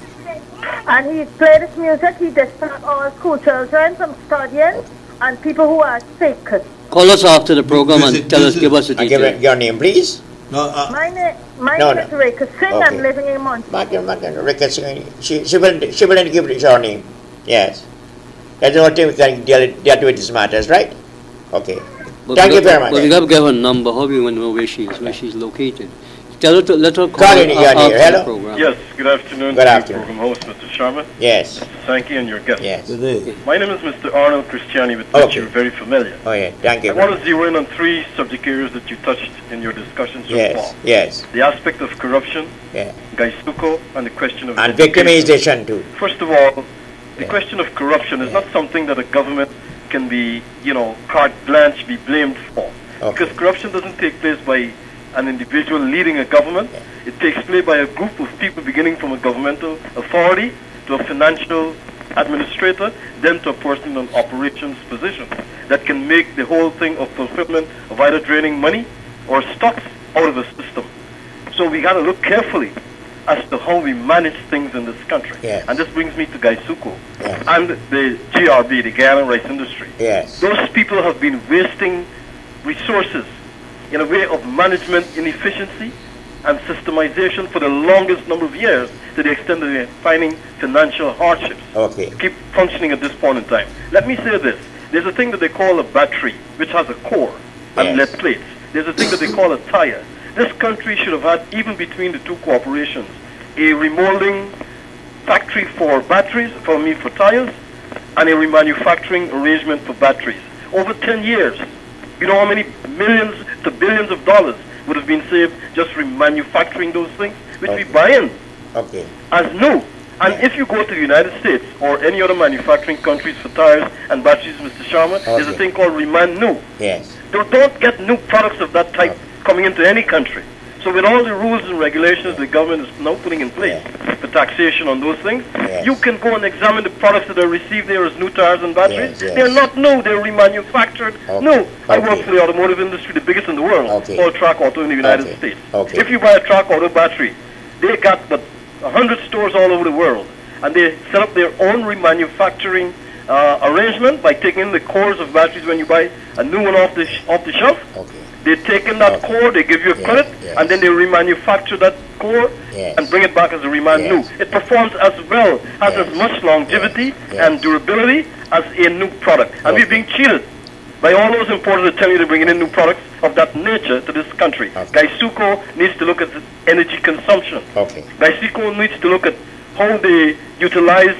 And he played this music. He distracts all school children from studying and people who are sick. Call us after the program and Visit- tell us, visit- give us the And give details. it your name, please. No, uh, My, na- my No, name is no. Reka Singh. Okay. I'm living in Montreal. Martin, Martin, Ricketts, she, she will, she will give it your name. Yes. That's the only thing we can deal, deal with these matters, right? Okay. But Thank we you got- very much. But we got to give her number. How do we know where she is, where she's located? Tell her to let her call, Call in a- again after here. the Hello? program. Yes, good afternoon Good to afternoon. program host, Mister Sharma, Yes. Sankey, and your guest. Yes. today. My name is Mister Arnold Christiani, with which Okay. you're very familiar. Oh, yeah. Thank I you. want to zero in on three subject areas that you touched in your discussion so Yes. far. Yes. The aspect of corruption, Yeah. Gaisuko, and the question of And education. victimization too. First of all, the Yeah. question of corruption is Yeah. not something that a government can be, you know, carte blanche be blamed for. Okay. Because corruption doesn't take place by an individual leading a government. It takes place by a group of people beginning from a governmental authority to a financial administrator, then to a person in an operations position that can make the whole thing of fulfillment of either draining money or stocks out of the system. So we got to look carefully as to how we manage things in this country. Yes. And this brings me to Gaisuko Yes. and the G R B, the Guyana rice industry. Yes. Those people have been wasting resources in a way of management inefficiency and systemization for the longest number of years, to the extent that they're finding financial hardships Okay. to keep functioning at this point in time. Let me say this. There's a thing that they call a battery, which has a core and Yes. lead plates. There's a thing that they call a tire. This country should have had, even between the two corporations, a remolding factory for batteries, for me, for tires, and a remanufacturing arrangement for batteries. Over ten years, you know how many millions to billions of dollars would have been saved just remanufacturing those things, which we Okay. buy in Okay. as new. And if you go to the United States or any other manufacturing countries for tires and batteries, Mister Sharma, there's a Okay. thing called Reman New. Yes. Don't, don't get new products of that type Okay. coming into any country. So with all the rules and regulations the government is now putting in place for taxation on those things, Yes. you can go and examine the products that are received there as new tires and batteries. Yes, yes. They're not new, they're remanufactured Okay. new. I work Okay. for the automotive industry, the biggest in the world, Okay. called Track Auto in the United Okay. States. Okay. If you buy a Track Auto battery, they got but one hundred stores all over the world, and they set up their own remanufacturing uh, arrangement by taking in the cores of batteries when you buy a new one off the sh- off the shelf. Okay. They take in that Okay. core, they give you a Yes, credit, yes. and then they remanufacture that core Yes. and bring it back as a reman Yes. new. It performs as well, has Yes. as much longevity Yes. and durability as a new product. And Okay. we're being cheated by all those importers that tell you they're bringing in new products of that nature to this country. Okay. Gaisuko needs to look at the energy consumption. Okay. Gaisuko needs to look at how they utilize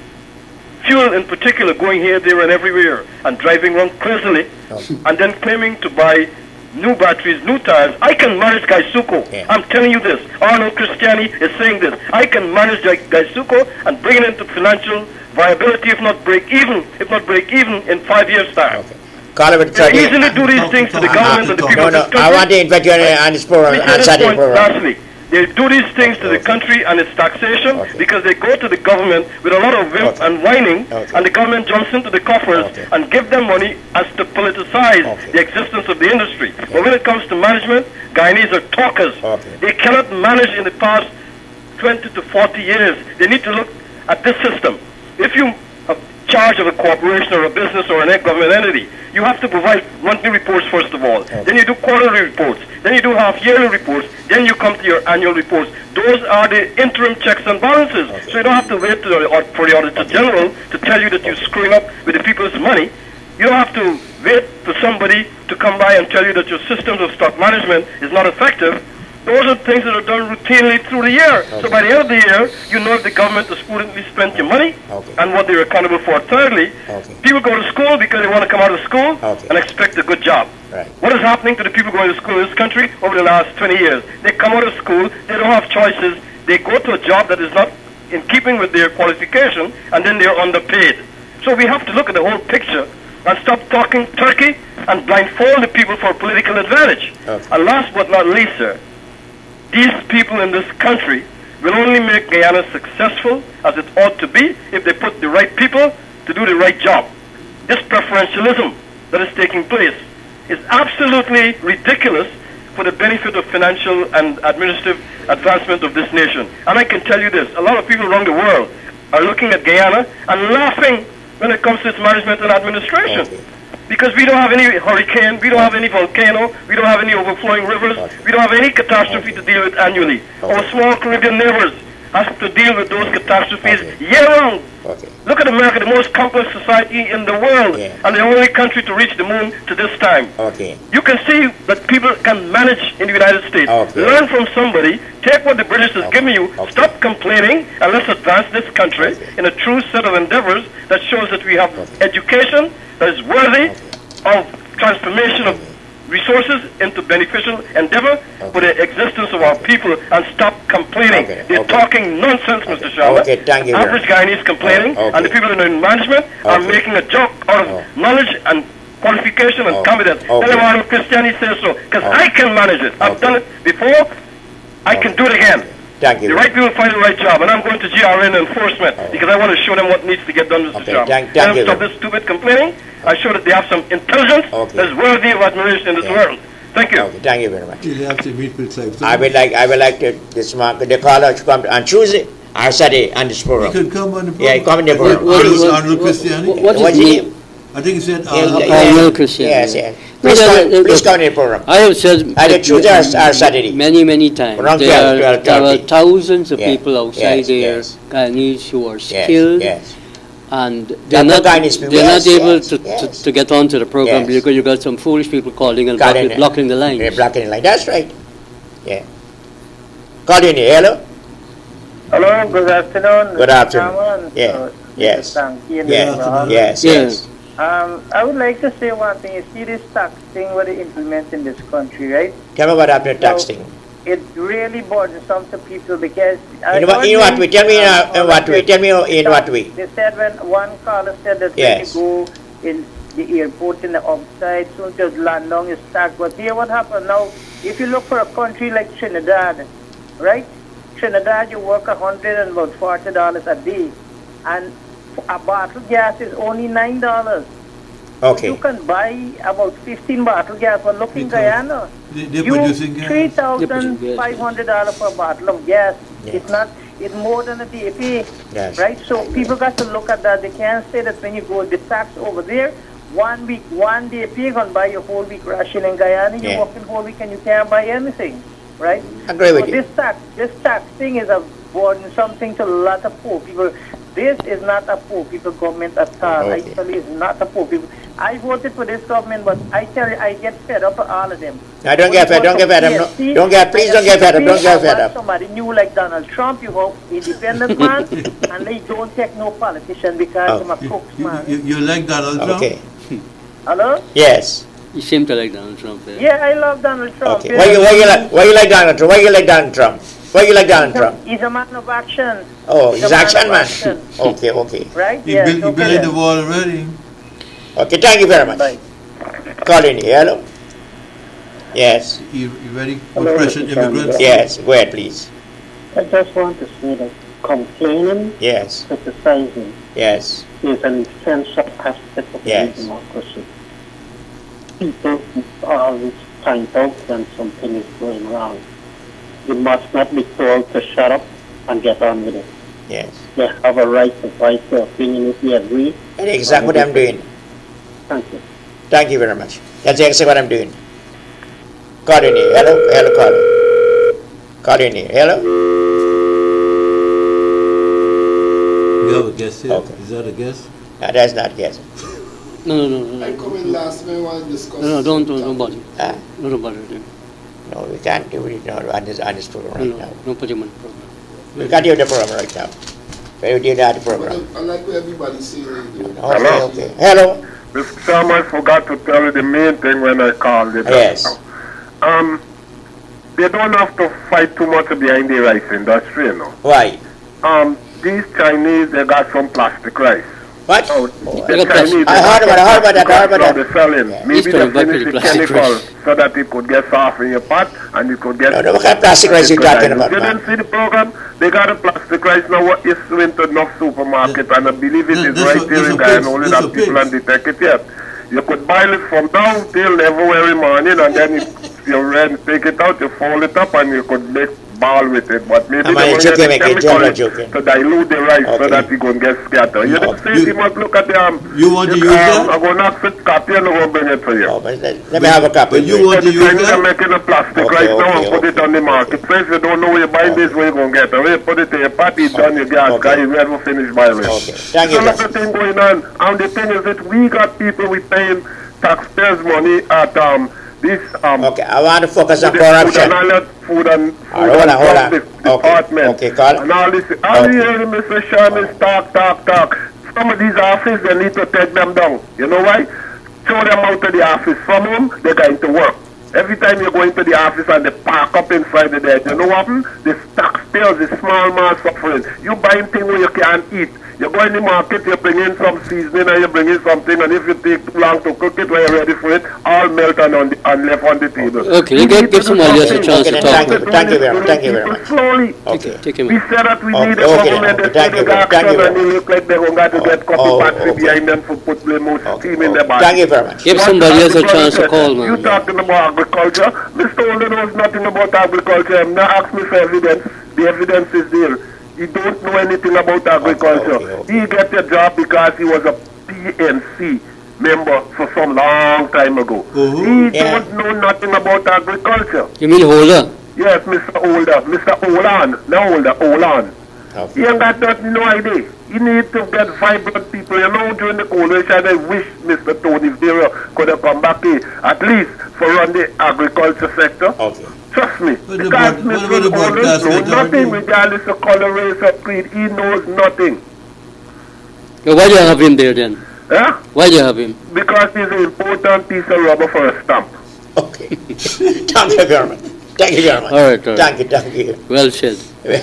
fuel in particular, going here, there, and everywhere, and driving around crazily, Okay. and then claiming to buy new batteries, new tires. I can manage Gaisuko. Yeah. I'm telling you this. Arnold Christiani is saying this. I can manage Gai- Gaisuko and bring it into financial viability, if not break even, if not break even in five years' time. Okay. Call it They easily do these things to the government and the people No, of no. this country. I want to invite you on, on this program, Let me say on this Saturday point program. lastly. They do these things to the Okay. country and its taxation Okay. because they go to the government with a lot of whim Okay. and whining, Okay. and the government jumps into the coffers Okay. and give them money as to politicize Okay. the existence of the industry. But when it comes to management, Guyanese are talkers. Okay. They cannot manage in the past twenty to forty years. They need to look at this system. If you are charge of a corporation or a business or a government entity, you have to provide monthly reports first of all. Okay. Then you do quarterly reports. Then you do half-yearly reports. Then you come to your annual reports. Those are the interim checks and balances. Okay. So you don't have to wait to the, or for the Auditor General to tell you that you're screwing up with the people's money. You don't have to wait for somebody to come by and tell you that your systems of stock management is not effective. Those are things that are done routinely through the year. Okay. So by the end of the year, you know if the government has prudently spent your money Okay. and what they're accountable for. Thirdly, Okay. people go to school because they want to come out of school Okay. and expect a good job. Right. What is happening to the people going to school in this country over the last twenty years? They come out of school, they don't have choices, they go to a job that is not in keeping with their qualification, and then they're underpaid. So we have to look at the whole picture and stop talking turkey and blindfold the people for political advantage. Okay. And last but not least, sir, these people in this country will only make Guyana successful as it ought to be if they put the right people to do the right job. This preferentialism that is taking place is absolutely ridiculous for the benefit of financial and administrative advancement of this nation. And I can tell you this, a lot of people around the world are looking at Guyana and laughing when it comes to its management and administration. Okay. Because we don't have any hurricane, we don't have any volcano, we don't have any overflowing rivers, we don't have any catastrophe to deal with annually. Our small Caribbean neighbors have to deal with those catastrophes Okay. year-round. Okay. Look at America, the most complex society in the world, Yeah. and the only country to reach the moon to this time. Okay. You can see that people can manage in the United States. Okay. Learn from somebody, take what the British has Okay. given you, Okay. stop complaining, and let's advance this country Okay. in a true set of endeavors that shows that we have Okay. education that is worthy Okay. of transformation of resources into beneficial endeavor for the existence of our people, and stop complaining. Okay, They're okay. talking nonsense, Mister Sharma. Okay, thank you very Average much. Guyanese complaining, Oh, okay. and the people in the management are Okay. making a joke out of Oh. knowledge and qualification and Oh, competence. okay. Tell them Arnold Christiani says so, because Oh. I can manage it. I've Okay. done it before. I can do it again. Thank you. The right people find the right job, and I'm going to G R N enforcement Oh. because I want to show them what needs to get done, Mister Okay, Sharma. thank- Let thank them you stop very this stupid complaining. I show that they have some intelligence Okay. that is worthy of admiration in this Yeah. world. Thank you. Okay, thank you very much. You have to meet with Saif. I would like, I would like to, this mark, the caller to come on Tuesday or Saturday on this He program. could come on the program. Yeah, come on the I think program. What- Arnold- what- Arnold what- Christiani. what- what is What's the his name? name? I think he said Yeah, Arnold. yeah, Arnold yeah. Christiani. Yes, yes. No, Please no, come, no, please no. come on the program. I have said Either Tuesday or, or Saturday. many, many times. Around there, twelve, are, twelve, there are thirty. thousands of Yeah, people outside yes, there, yes. Guyanese, who are Yes, skilled, yes. and There they're are no not, Guyanese people. they're Yes, not able yes, to, yes. to, to get onto the program Yes. because you got some foolish people calling and Calling blocking, it. blocking the lines. They're blocking the line. That's right. Yeah. Call in here. Hello. Hello, good afternoon. Good afternoon. Chairman. Yeah. Uh, Yes. Thank you. Yes. Rahul. Yes. Yeah. Yes. Um, I would like to say one thing. You see this tax thing what they implement in this country, right? Tell me what happened to tax So, thing. It really burdensome to people because I In what, heard in what them, way? Tell me in, uh, uh, in what way? Tell me in what way? They said when one caller said that Yes. when you go in the airport in the outside, soon just land down is taxed. But here what happened now, if you look for a country like Trinidad, right? Trinidad you work a hundred and about forty dollars a day. And a bottle gas is only nine dollars. Okay. You can buy about fifteen bottle gas. But look in Because Guyana, They, they're you producing gas. three They're thousand producing five hundred dollars per bottle of gas. Yes. It's not. It's more than a day pay, Yes. right? So people got to look at that. They can't say that when you go the tax over there, one week, one day pay, you can buy your whole week ration in Guyana. You Yeah. work in whole week and you can't buy anything, right? Agree with so you. this tax, this tax thing is a burden, something to a lot of poor people. This is not a poor people government at all. Okay. Actually, it's not a poor people. I voted for this government, but I tell you, I get fed up with all of them. Now, don't get fed. Don't get fed up. No, See, don't get. Please don't get fed up. Don't get fed I want up. Somebody new like Donald Trump, you have independent man, and they don't take no politician because Oh. I'm a You, cook you, man. you, you like Donald Trump? Okay. Hello? Yes. You seem to like Donald Trump. Yeah. Yeah, I love Donald Trump. Okay. Why you why you like why you like Donald Trump? Why you like Donald Trump? Why you like Donald He's a, Trump? he's a man of action. Oh, He's he's a action of man. action. Okay. Okay. Right? He, Yes, built, he okay built the then. wall already. Okay. Thank you very much. Bye. Call in here. Hello. Yes. You, you very Hello, good-pressured Mister Chandra. immigrants. Yes. Go ahead, please. I just want to say that complaining, Yes. criticizing, Yes. is an essential aspect of Yes. democracy. People always point out when something is going wrong. You must not be told to shut up and get on with it. Yes. They have a right to voice their opinion if they agree. That's exactly what I'm doing. Thank you. Thank you very much. That's exactly what I'm doing. Call in here. Hello. Hello. Call. Call in here. Hello. You have a guest here? Okay. Is that a guest? No, that's not yes. No, no, no, no. I come in last, I want to discuss. No, no, don't, don't, don't bother. Ah. No, don't bother them. No, we can't do it now on this, on this program right no, now. No, put him on the program. We can't do the program right now. We did that program. I like what everybody's saying. Okay, Hello? okay. Hello? Mister Sam, I forgot to tell you the main thing when I called you. Yes. Um, they don't have to fight too much behind the rice industry, you know. Why? Um, these Chinese, they got some plastic rice. What? Oh, Oh, the I Chinese, I heard about it, I heard about that, I heard about that. They're selling. Yeah. Maybe He's they coming back finish with the the plastic chemical rice. so that it could get soft in your pot and it could get... No, no, what kind of plastic rice you talking about, You man? didn't see the program? They got a plastic rice now what is into enough supermarket and I believe it This- is this right a- there this in a Guy and pigs, only this that a people pigs. and detect it yet. You could boil it from now till every morning and then it, you ren- take it out, you fold it up and you could make ball with it. But maybe Am they I want joking, the make it? chemical You're not in joking. to dilute the rice so Okay. that it going to get scattered. You don't see, You- you must look at the... Um, You want to you- use um, that? I'm going to knock the copy and I'm going to bring it for you. Oh, but let, let me have a copy. But you want to The use Chinese are that? making a plastic Okay, right now okay, and put it okay, on the market. So if you don't know where you're buying this, where you going to get it? Where you put it in your pot, it's done, you gas, Okay. guy, you never finish buying it. Okay. Thank you, So that's sir. the thing going on. And the thing is that we got people, we paying taxpayers money at um this um Okay, I want to focus on the food corruption. and all that food and food All right, hold and on, hold on. public Okay, department. okay, Carl. And all this. All Okay. you hear Mister Sean is talk, talk, talk. Some of these offices, they need to take them down. You know why? Throw them out of the office. From home, they're going to work. Every time you go into the office and they park up inside the there, you know what happens? The taxpayers, the small man suffering. You buying things where you can't eat. You go in the market, you bring in some seasoning and you bring in something, and if you take too long to cook it when you're ready for it, all melt and, on the, and left on the table. Okay, you give, give somebody else a chance Okay, to then talk. thank you, thank you very much, thank you very much. Slowly. Okay. Take him We in. said that we Okay, need a okay, government okay, that thank take you very much, thank action you and they very look like they're going to get copy oh, battery okay. behind them for put the most Okay, steam in okay. their body. Thank you very much. Give What somebody else a agriculture chance to said, call, You man. talking about agriculture? Mister Holden knows nothing about agriculture. Now ask me for evidence. The evidence is there. He don't know anything about agriculture. Okay, okay, okay. He got a job because he was a P N C member for some long time ago. Mhm. He Yeah. don't know nothing about agriculture. You mean Holder? Yes, Mister Older, Mister Olan, no Older, Olan. Okay. He ain't got nothing, no idea. He need to get vibrant people. You know, during the coalition, I wish Mister Tony Vera could have come back here, at least for run the agriculture sector. Okay. Trust me. What Because about- what Mister about the Older broadcast knows sector? nothing regardless of color, race, or creed. He knows nothing. Well, why do you have him there then? Eh? Why do you have him? Because he's an important piece of rubber for a stamp. Okay. Thank you very much. Thank you very much. All right, all right. Thank you, thank you. Well said.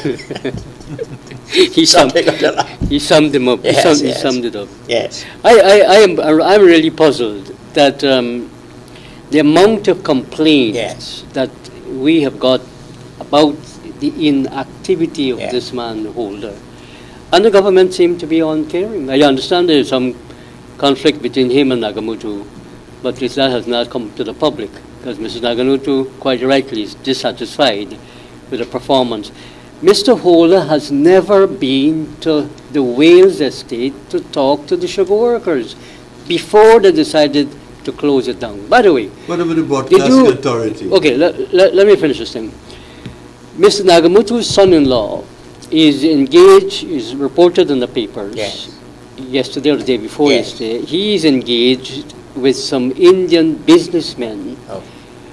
he, summed, Something of the line. he summed him up. He, Yes, summed, he yes. summed it up. Yes. I, I, I am I'm really puzzled that um, the amount of complaints Yes. that we have got about the inactivity of Yeah. this man Holder, and the government seem to be uncaring. I understand there is some conflict between him and Nagamutu, but this that has not come to the public because Missus Nagamutu quite rightly is dissatisfied with the performance. Mister Holder has never been to the Wales estate to talk to the sugar workers before they decided to close it down. By the way, What about the did broadcasting you... authority? Okay, let, let, let me finish this thing. Mister Nagamutu's son-in-law is engaged, is reported in the papers Yes. yesterday or the day before Yes. yesterday. He is engaged with some Indian businessmen. Oh.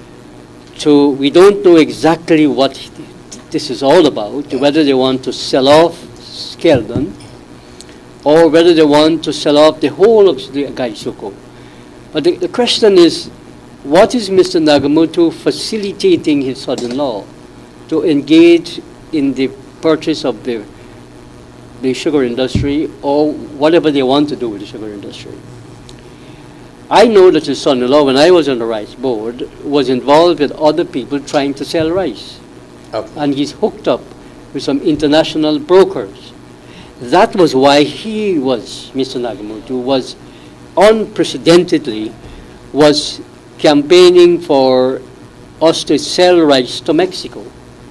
So we don't know exactly what this is all about, whether they want to sell off Skeldon or whether they want to sell off the whole of the Gaisuko. But the, the question is, what is Mister Nagamutu facilitating his son-in-law to engage in the purchase of the, the sugar industry or whatever they want to do with the sugar industry? I know that his son-in-law, when I was on the rice board, was involved with other people trying to sell rice. Okay. And he's hooked up with some international brokers. That was why he was, Mister Nagamutu, was unprecedentedly, was campaigning for us to sell rice to Mexico.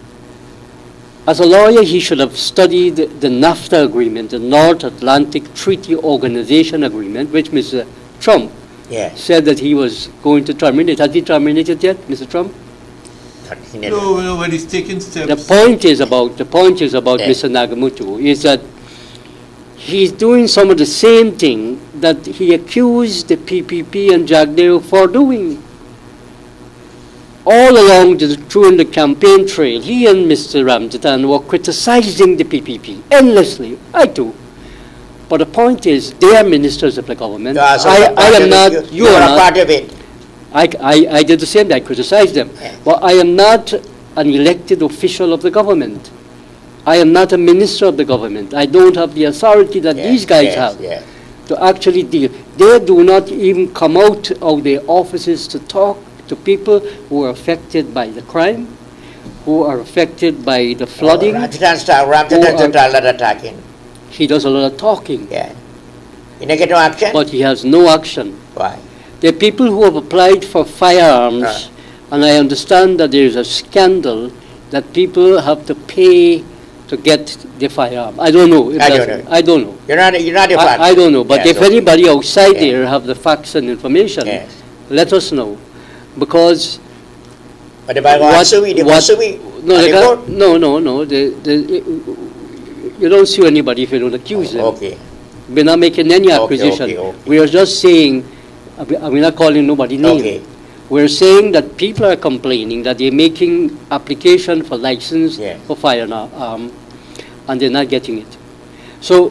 As a lawyer, he should have studied the NAFTA agreement, the North Atlantic Treaty Organization agreement, which Mister Trump Yes. said that he was going to terminate. Has he terminated yet, Mister Trump? He never- No, no, but he's taking steps. The point is about the point is about Yeah. Mister Nagamutu is that he's doing some of the same thing that he accused the P P P and Jagdeo for doing. all along the, through the campaign trail, he and Mister Ramjatan were criticizing the P P P endlessly. I do. But the point is, they are ministers of the government. Uh, so I, I am not, you, you, you are are not. a part of it. I, I, I did the same, I criticized them. Yes. But I am not an elected official of the government. I am not a minister of the government. I don't have the authority that Yes, these guys yes, have yes. to actually deal. They do not even come out of their offices to talk to people who are affected by the crime, who are affected by the flooding. Oh, Ramjatan start, Ramjatan who are- start a lot of talking. He does a lot of talking. Yeah. You don't get no action? But he has no action. Why? There are people who have applied for firearms, Ah. and I understand that there is a scandal that people have to pay to get the firearm. I don't know. if I that's- don't know. I don't know. You're not, you're not a fact. I, I don't know. But Yes, if okay. anybody outside Yeah. there have the facts and information, Yes. let us know. Because But if I want to sue me, they want what- to sue me. no, And they they can't- no, no, no. They, they, you don't sue anybody if you don't accuse them. Okay. We're not making any Okay, accusation. okay, okay. We are just saying, uh, we- uh, we're not calling nobody name. Okay. We're saying that people are complaining that they're making application for license Yeah. for firearm, and they're not getting it. So,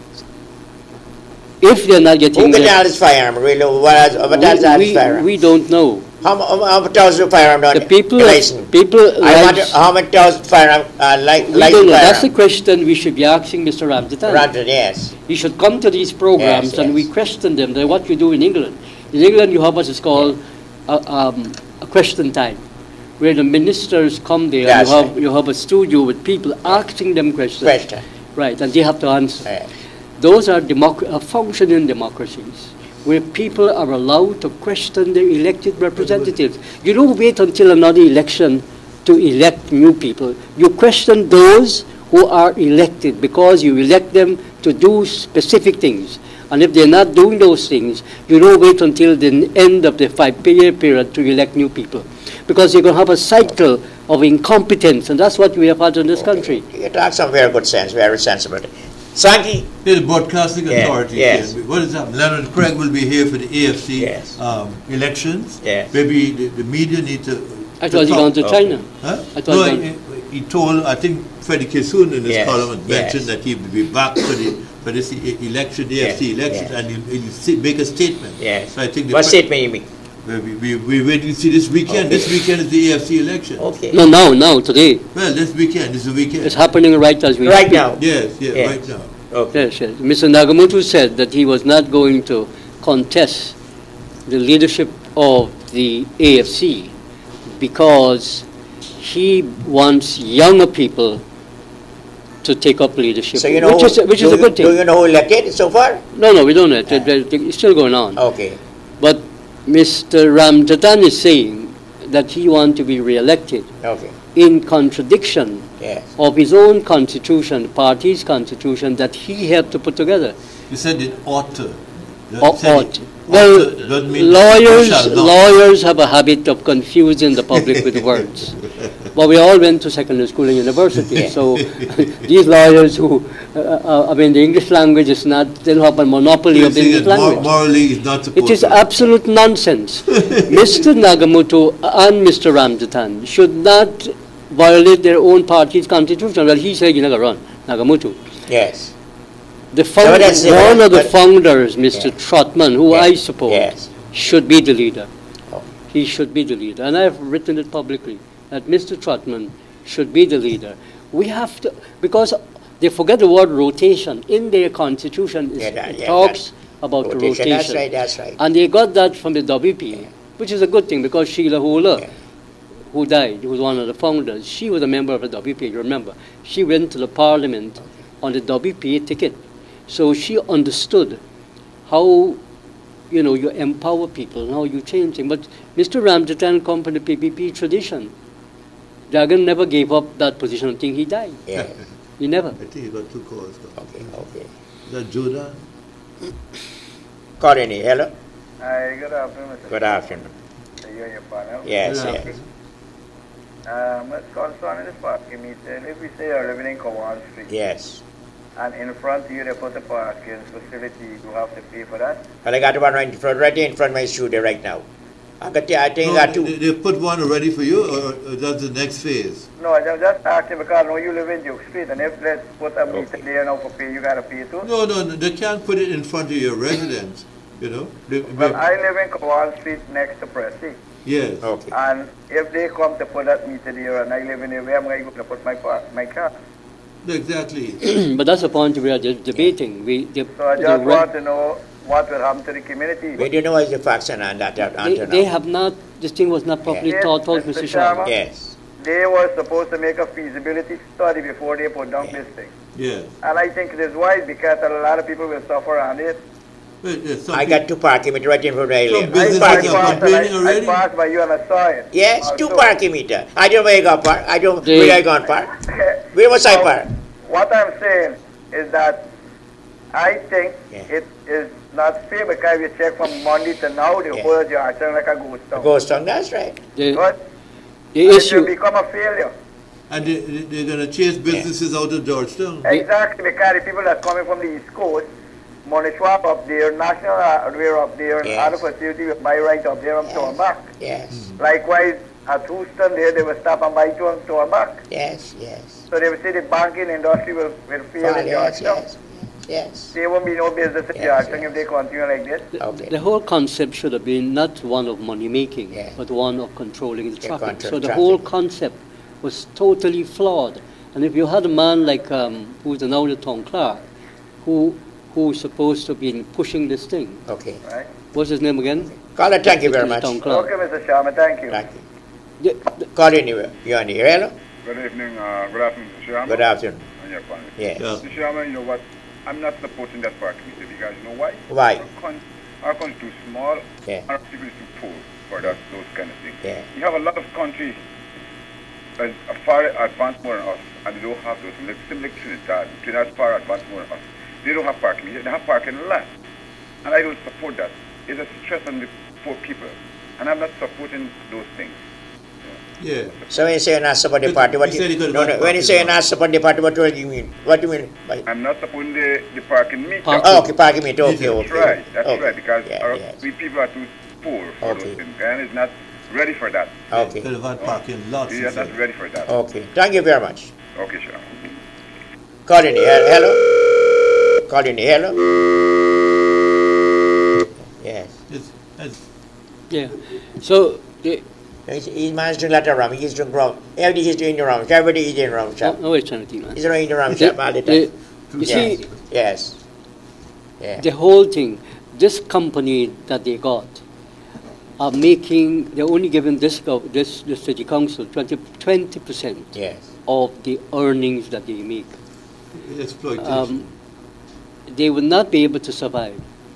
if they're not getting Who can the- all this firearm? Really? What is, what is all we, this we, firearm? we don't know. How, how, how many thousand firearm down The there? people, License. people I want to, likes- how many thousand firearm, uh, like, we license don't know. That's the firearm? question we should be asking Mister Ramjatan. Ramjatan, yes. You should come to these programs Yes, and we yes. question them. They're what you do in England. In England, you have what is called a, um, a question time, where the ministers come there and That's you have, right. you have a studio with people asking them questions. Question. Right, and they have to answer. Yes. Those are democ- uh, functioning democracies, where people are allowed to question their elected representatives. You don't wait until another election to elect new people. You question those who are elected because you elect them to do specific things. And if they're not doing those things, you don't wait until the end of the five-year period to elect new people. Because you're going to have a cycle of incompetence, and that's what we have had in this country. You talk some very good sense, very sensible. Sankey. The Broadcasting Yeah, Authority. yes. here. What is that? Leonard Craig will be here for the A F C Yes. um, elections. Yes. Maybe the, the media need to. I thought he talk. gone to China. Huh? I thought no, he he, he told, I think Freddie Kissoon in his Yes, column had mentioned yes. that he would be back for the for this e- election, the A F C Yes, election, yes. and he'll, he'll say- make a statement. Yes. So I think the What pre- statement you make? We, we, we waiting to see this weekend. This Okay. weekend is the A F C election. Okay. No, now, now, today. Well, this weekend, this is the weekend. It's happening right as we Right speak. now. Yes, yeah, Yes. right now. Okay. Yes, yes. Mister Nagamutu said that he was not going to contest the leadership of the A F C because he wants younger people to take up leadership, So you know, which is, which do is a you- good Do thing. you know who elected so far? No, no, we don't know. It- it- It's still going on. Okay. But Mister Ramjatan is saying that he wants to be re-elected Okay. in contradiction Yes. of his own constitution, the party's constitution that he helped to put together. You said it ought to. You Ought- said ought. it Well, ought to doesn't mean lawyers, you shall not. lawyers have a habit of confusing the public with words. But we all went to secondary school and university, so these lawyers who, uh, uh, I mean, the English language is not, they don't have a monopoly You of the see English that mor- language. morally is not supposed It is to. absolute nonsense. Mister Nagamutu and Mister Ramjatan should not violate their own party's constitution. Well, he said he's not going to run, Nagamutu. Yes. The So found, that's it, one of the but- founders, Mister Yeah. Trotman, who Yeah. I support, Yes. should be the leader. Oh. He should be the leader. And I've written it publicly, that Mister Trotman should be the leader. We have to, because they forget the word rotation. In their constitution, Yeah, it that- yeah, talks about Rotation. rotation. That's right, that's right. And they got that from the W P A, which is a good thing because Sheila Hoola, Yeah. who died, who was one of the founders, she was a member of the W P A, you remember. She went to the parliament on the W P A ticket. So she understood how, you know, you empower people and how you change things. But Mister Ramjatan come from the P P P tradition. Jagan never gave up that position until he died. Yes. He never. I think he got two calls. Okay, okay. Is that Judah? Colony, hello? Hi, good afternoon, Mister Good afternoon. So you and your panel. Yes, Good yes. Um, it's concerning this parking meter. If we say you're living in Kawan Street, Yes. and in front of you they put a parking facility, you have to pay for that. Well, I got one right in front, right in front of my studio right now. I, got, I think No, I got two. they, they put one ready for you, or, or that's the next phase? No, I just just asking because I know you live in Duke Street, and if let's put a meter there now for pay, you gotta pay too. No, no, no, they can't put it in front of your residence, you know. They, Well, they- I live in Kowal Street next to Presti. yes. Okay. And if they come to put that meter there and I live in there, where am I going to put my car? My car? Exactly. But that's the point we are de- debating. We, the, So I the just re- want to know what will happen to the community. We do know what is the facts on that, that they, until they now. have not, this thing was not properly Yes, thought out, Mister Mister Sharma. Sharma. Yes. They were supposed to make a feasibility study before they put down this thing. Yes. And I think it is wise because a lot of people will suffer on it. But, yes, some I people- got two parking meters right in front of where I live. businesses Two I parking are passed, meters. and complaining I, I already? passed by you and I saw it. Yes, two Also, parking meters. I don't know where I got park. I don't They- where I gone park. Where was I So, park? What I'm saying is that I think Yeah. it is not fair because you check from Monday to now, the Yeah. whole Georgetown like a ghost town. Ghost town, that's right. The, But the it will issue, become a failure. And they, they- they're going to chase businesses out of Georgetown. Exactly, because the people that coming from the East Coast, Monishwap up there, National Hardware up there, and Yes. other facilities will buy right up there and turn back. Yes, Likewise, at Houston there, they will stop and buy two and turn back. yes, yes. So they will say the banking industry will, will fail Fine, in yes, Georgetown. yes, yes. There won't be no business in Yes, Georgetown yes. if they continue like this. the, Okay. the whole concept should have been not one of money making, Yeah. but one of controlling the Yeah, traffic. control So the traffic. whole concept was totally flawed. And if you had a man like um, who's now the town clerk, who who's supposed to be pushing this thing, Okay. Right? what's his name again? Caller, thank you very The much. town clerk. Okay, Mister Sharma, thank you. Thank you. The- the- Call anywhere. You're on the air. Hello? Good evening, uh, good afternoon, Mister Sharma. Good afternoon. And your family. Yes. Yeah. Mister Sharma, you know what? I'm not supporting that parking meter because you know why? Why? Our, con- our country is too small, Yeah. our people is too poor for that, those kind of things. Yeah. You have a lot of countries that are far advanced more than us, and they don't have those. Like, similar like Trinidad, Trinidad is far advanced more than us. They don't have parking. They have parking lot. And I don't support that. It's a stress on the poor people. And I'm not supporting those things. Yeah. So when you say you're not supporting the But party, what he do said he you, could no, have no, got when you say you're parking not supporting the party, what do you mean? What do you mean? by- I'm not supporting the, the parking meter. Parking. Oh, okay, parking meter. Okay, That's okay. right. That's okay. right. Because Yeah, our, yes. we people are too poor for Okay. those things. And it's not ready for that. Okay. Could have had parking lots. We he are not said. ready for that. Okay. Thank you very much. Okay, sure. Call in the air. Hello? Call in the air. Hello? Yes. It's, it's, yeah. So the, He's, he's managed to let her rum. He's doing rum. Everybody he's doing the rum. Everybody is doing rum no, shop. no, wait, Trinity, man. He's running the rum The- shop all the the- time. you Yes. see, Yes. Yeah. the whole thing, this company that they got are making, they're only giving this, gov- this, this city council twenty percent Yes. of the earnings that they make. exploitation. Um, they will not be able to survive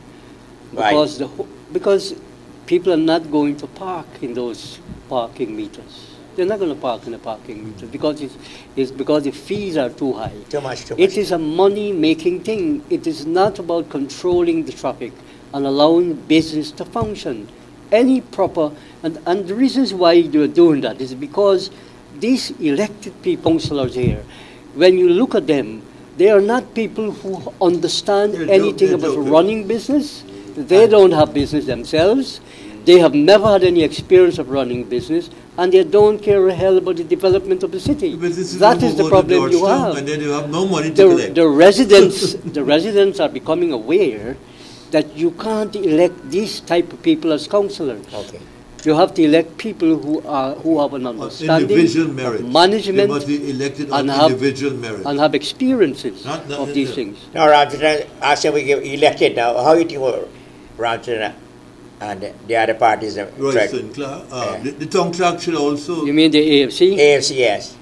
Why? because the whole, because people are not going to park in those parking meters. They're not going to park in the parking meters because it's, it's because the fees are too high. Too much, too much. It is a money-making thing. It is not about controlling the traffic and allowing business to function. Any proper, and, and the reasons why they're doing that is because these elected people, councillors here, when you look at them, they are not people who understand They're anything jo- about they're jokers. running business. They don't have business themselves. They have never had any experience of running business, and they don't care a hell about the development of the city. But this That no is the more problem you Georgetown, have. And then you have no money to The, collect. the residents, the residents are becoming aware that you can't elect these type of people as councillors. Okay. You have to elect people who are who have an On understanding individual of merit. They management must be elected on and have, individual merit. and have experiences Not- not- of these yeah. things. Now, Ramchandran, after we get elected now, how you think Ramchandran and the other parties are Royston Clark. Uh, Yeah. the, the town clerk should also. You mean the A F C? A F C, yes.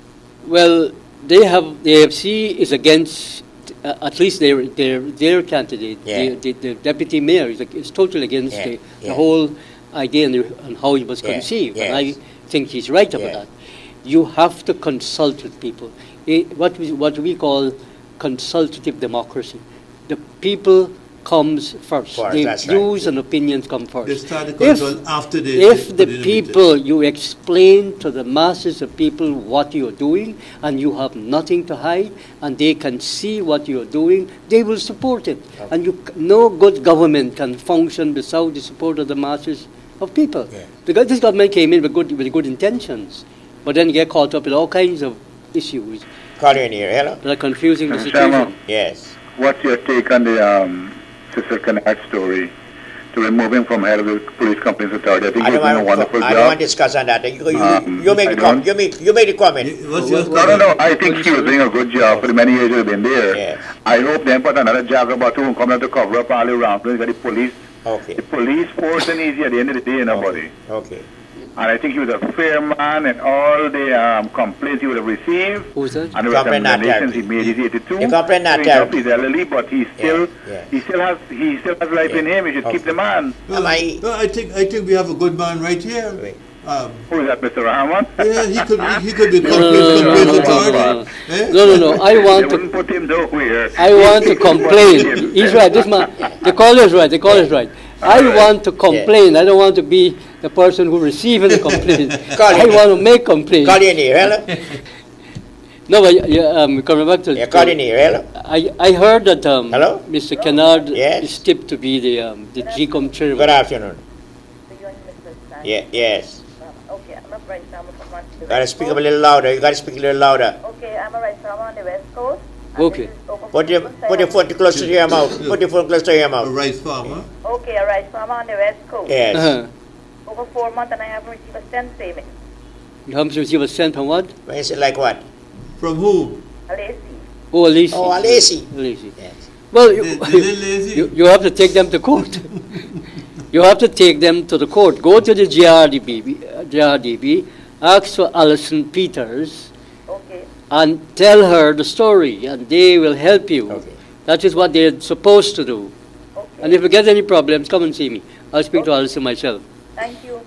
Well, they have the A F C is against uh, at least their their their candidate, Yeah. the, the, the deputy mayor is, ag- is totally against Yeah, the, the yeah. whole idea and, the- and how it was Yeah, conceived. yes. And I think he's right about Yeah. that. You have to consult with people. It, what we what we call consultative democracy. The people comes first. First, the that's right. views and opinions come first. They start the If- control after they. if they the put in people, you explain to the masses of people what you're doing and you have nothing to hide and they can see what you're doing, they will support it. And you, c- no good government can function without the support of the masses of people. Yeah. Because this government came in with good, with good intentions, but then get caught up in all kinds of issues Call you in here. Hello? that are confusing the Mister situation. Chairman. Yes. What's your take on the um, Sister Kennard story to remove him from head of the police complaints authority? I think I he's don't, doing a want, wonderful I job. don't want to discuss on that. You, you, Um, you, make I the com- don't- you, make, you make the comment. What's your No, no, no. I think he was doing a good job for the many years he's been there. Yes. I hope they put another jagger about who come out to cover up all the wrongdoings. The police, Okay. the police force ain't easy at the end of the day, nobody. Okay. And I think he was a fair man, and all the um, complaints he would have received, Who's that? and the Complaint not recommendations he terrible. made, he's eighty-two. The complaint not He's up terrible. his elderly, but he still, yeah. he still has, he still has life in him. He should keep the man. Well, I- well, I think I think we have a good man right here. Wait. Um, Who is that, Mister Rahman? yeah, he could he, he could be No, no, no, no, complaint no, no, authority. no, Eh? no, no, no. I They want to. wouldn't put him nowhere. I want to complain. He's right. This man, the caller is right. The caller is right. I want to complain. I don't want to be the person who receives the complaint. Call I in. want to make complaints. Call you in here. Hello? No, but yeah, um, coming back to Yeah, call in here. Hello? I, I heard that um, Hello? Mister Kennard Yes. is tipped to be the um, the G C O M Good chairman. afternoon. So you're Mister Stan? Yeah, yes. Um, Okay, I'm a right now from on the You gotta West speak up a Coast. little louder. You gotta speak a little louder. Okay, I'm a right now on the West Coast. and Okay. this is over Put your, forty-seven. put your foot close to your mouth. Put your foot close to your A mouth. rice farmer. Okay, all right, so I'm on the West Coast. Yes. Uh-huh. Over four months and I haven't received a cent payment. You haven't received a cent from what? When you say like what? From who? A lazy. Oh, Alicia. Oh, a lazy. Alicia. Yes. Well, you, They, they lazy. you, you have to take them to court. You have to take them to the court. Go to the G R D B, uh, G R D B, ask for Alison Peters, Okay. and tell her the story, and they will help you. Okay. That is what they're supposed to do. Okay. And if you get any problems, come and see me. I'll speak to Alison myself. Thank you.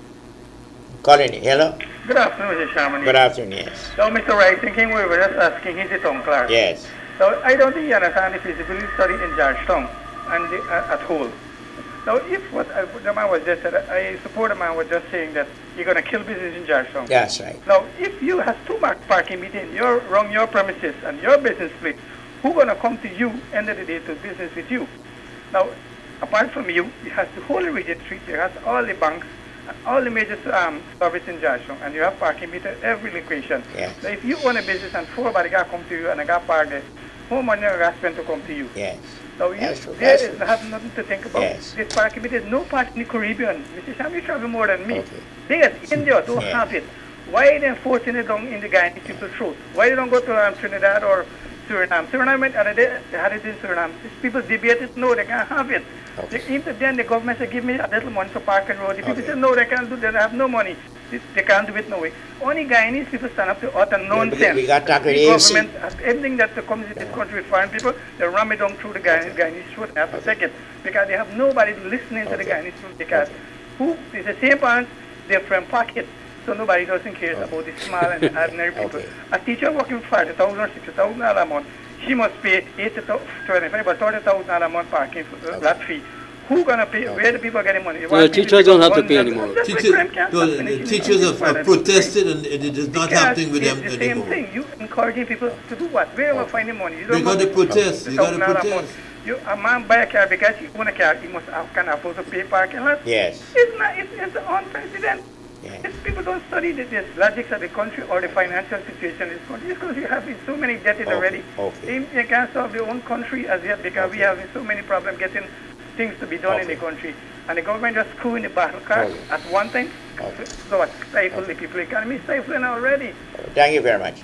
Call in here. Hello? Good afternoon, Mister Sharman. Good afternoon, yes. So, Mister Wright, thinking we were just asking, he's a town clerk. Yes. So, I don't think you understand the feasibility study in Georgetown and the, uh, at whole. Now, if what I, the man was just said, I support the man was just saying that you're going to kill business in Georgetown. That's right. Now, if you have two mark parking meetings, you're wrong your premises and your business split, who going to come to you end of the day to business with you? Now, apart from you, you have the whole region street, you have all the banks, and all the major um, service in Georgetown, and you have parking meter at every location. Yes. Now, if you own a business and four body got come to you and I got parked there, how much are going to spend to come to you? Yes. So you, That's true, there that's is true. have nothing to think about. Yes. This parking meter is no part in the Caribbean. Mister Sam, you travel more than me. Okay. There, India don't Yeah. have it. Why they forcing it down in the Guyanese people's throat? Why they don't go to um, Trinidad or Suriname? Suriname, went, and they, they had it in Suriname. These people debated, no, they can't have it. Okay. They, even then, the government said, give me a little money for park and road. The people Okay. said, no, they can't do that. They have no money. They, they can't do it no way. Only Guyanese people stand up to utter nonsense. we got to talk to The the A F C. government, has everything that comes in this country with foreign people, they ram it down through the Guyanese, Guyanese throat and have to take it. Because they have nobody listening to the Okay. Guyanese throat. Because who is the same parents, they're from pocket. So nobody doesn't care Okay. about the small and the ordinary people. Okay. A teacher working for forty thousand or sixty thousand dollars a month, she must pay eighty thousand, twenty-five, but thirty thousand dollars a month parking for uh, Okay. that fee. Who gonna pay? Where the people getting money? Well, teachers don't have to pay anymore. Just like Teachers, crime can't no, stop the finishing teachers in have, this have part. protested and it is not Because happening with it's them the same anymore. thing. You encouraging people to do what? Where am I finding money? You They don't got to know- protest. You got to $1,000 a month. protest. You, a man buy a car because he own a car, he must have, can afford to pay parking lot. Yes. It's not. It's, it's unprecedented. Yeah. If people don't study the, the logics of the country or the financial situation in this country, it's because you have so many debted Okay, already. okay. They, they can't solve their own country as yet because we have so many problems getting things to be done in Okay. the country. And the government just screwing the battle card Okay. at one time. Okay. So what? Stifle the people economy, stifling already. Thank you very much.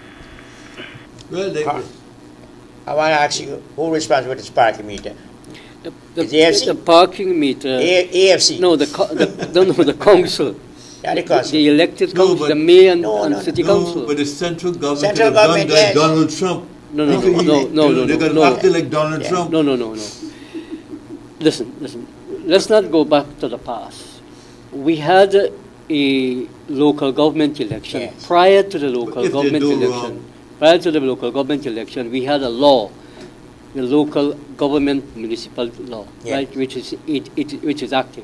Well, they, Huh? I want to ask you, who responsible for this parking meter? The, the, Is the A F C? the parking meter. A- AFC? No, the, co- the no, no, the council. Yeah, the The, council. the elected No, council, but- the mayor and, No, and no, city no, council. but the central government Central could have government, done like yes. Donald Trump. No, no, They could- no, no, no, They no, could no. act like Donald Yeah. Trump. No, no, no, no. Listen, listen. Let's not go back to the past. We had a, a local government election. Yes. Prior to the local if they government do election, wrong. prior to the local government election, we had a law, the local government municipal law, Yeah. right, which is it, it, which is active.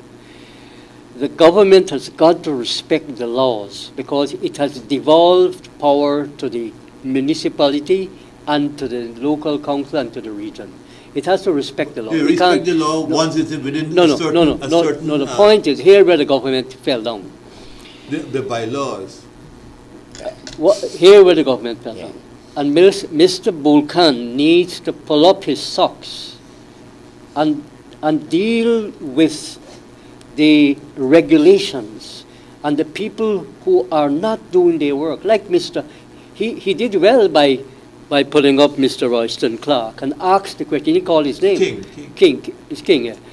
The government has got to respect the laws because it has devolved power to the municipality and to the local council and to the region. It has to respect the law. You We respect can't- the law no, once it's within no, a no, certain... no, no, a no, certain, no. The uh, point is here where the government fell down. The, the bylaws. What, here where the government fell down. And Mister Bulkan needs to pull up his socks and, and deal with the regulations and the people who are not doing their work. Like Mister He, he did well by, by pulling up Mister Royston Clark and asked the question. He called his name. King. King. King. It's King, yeah.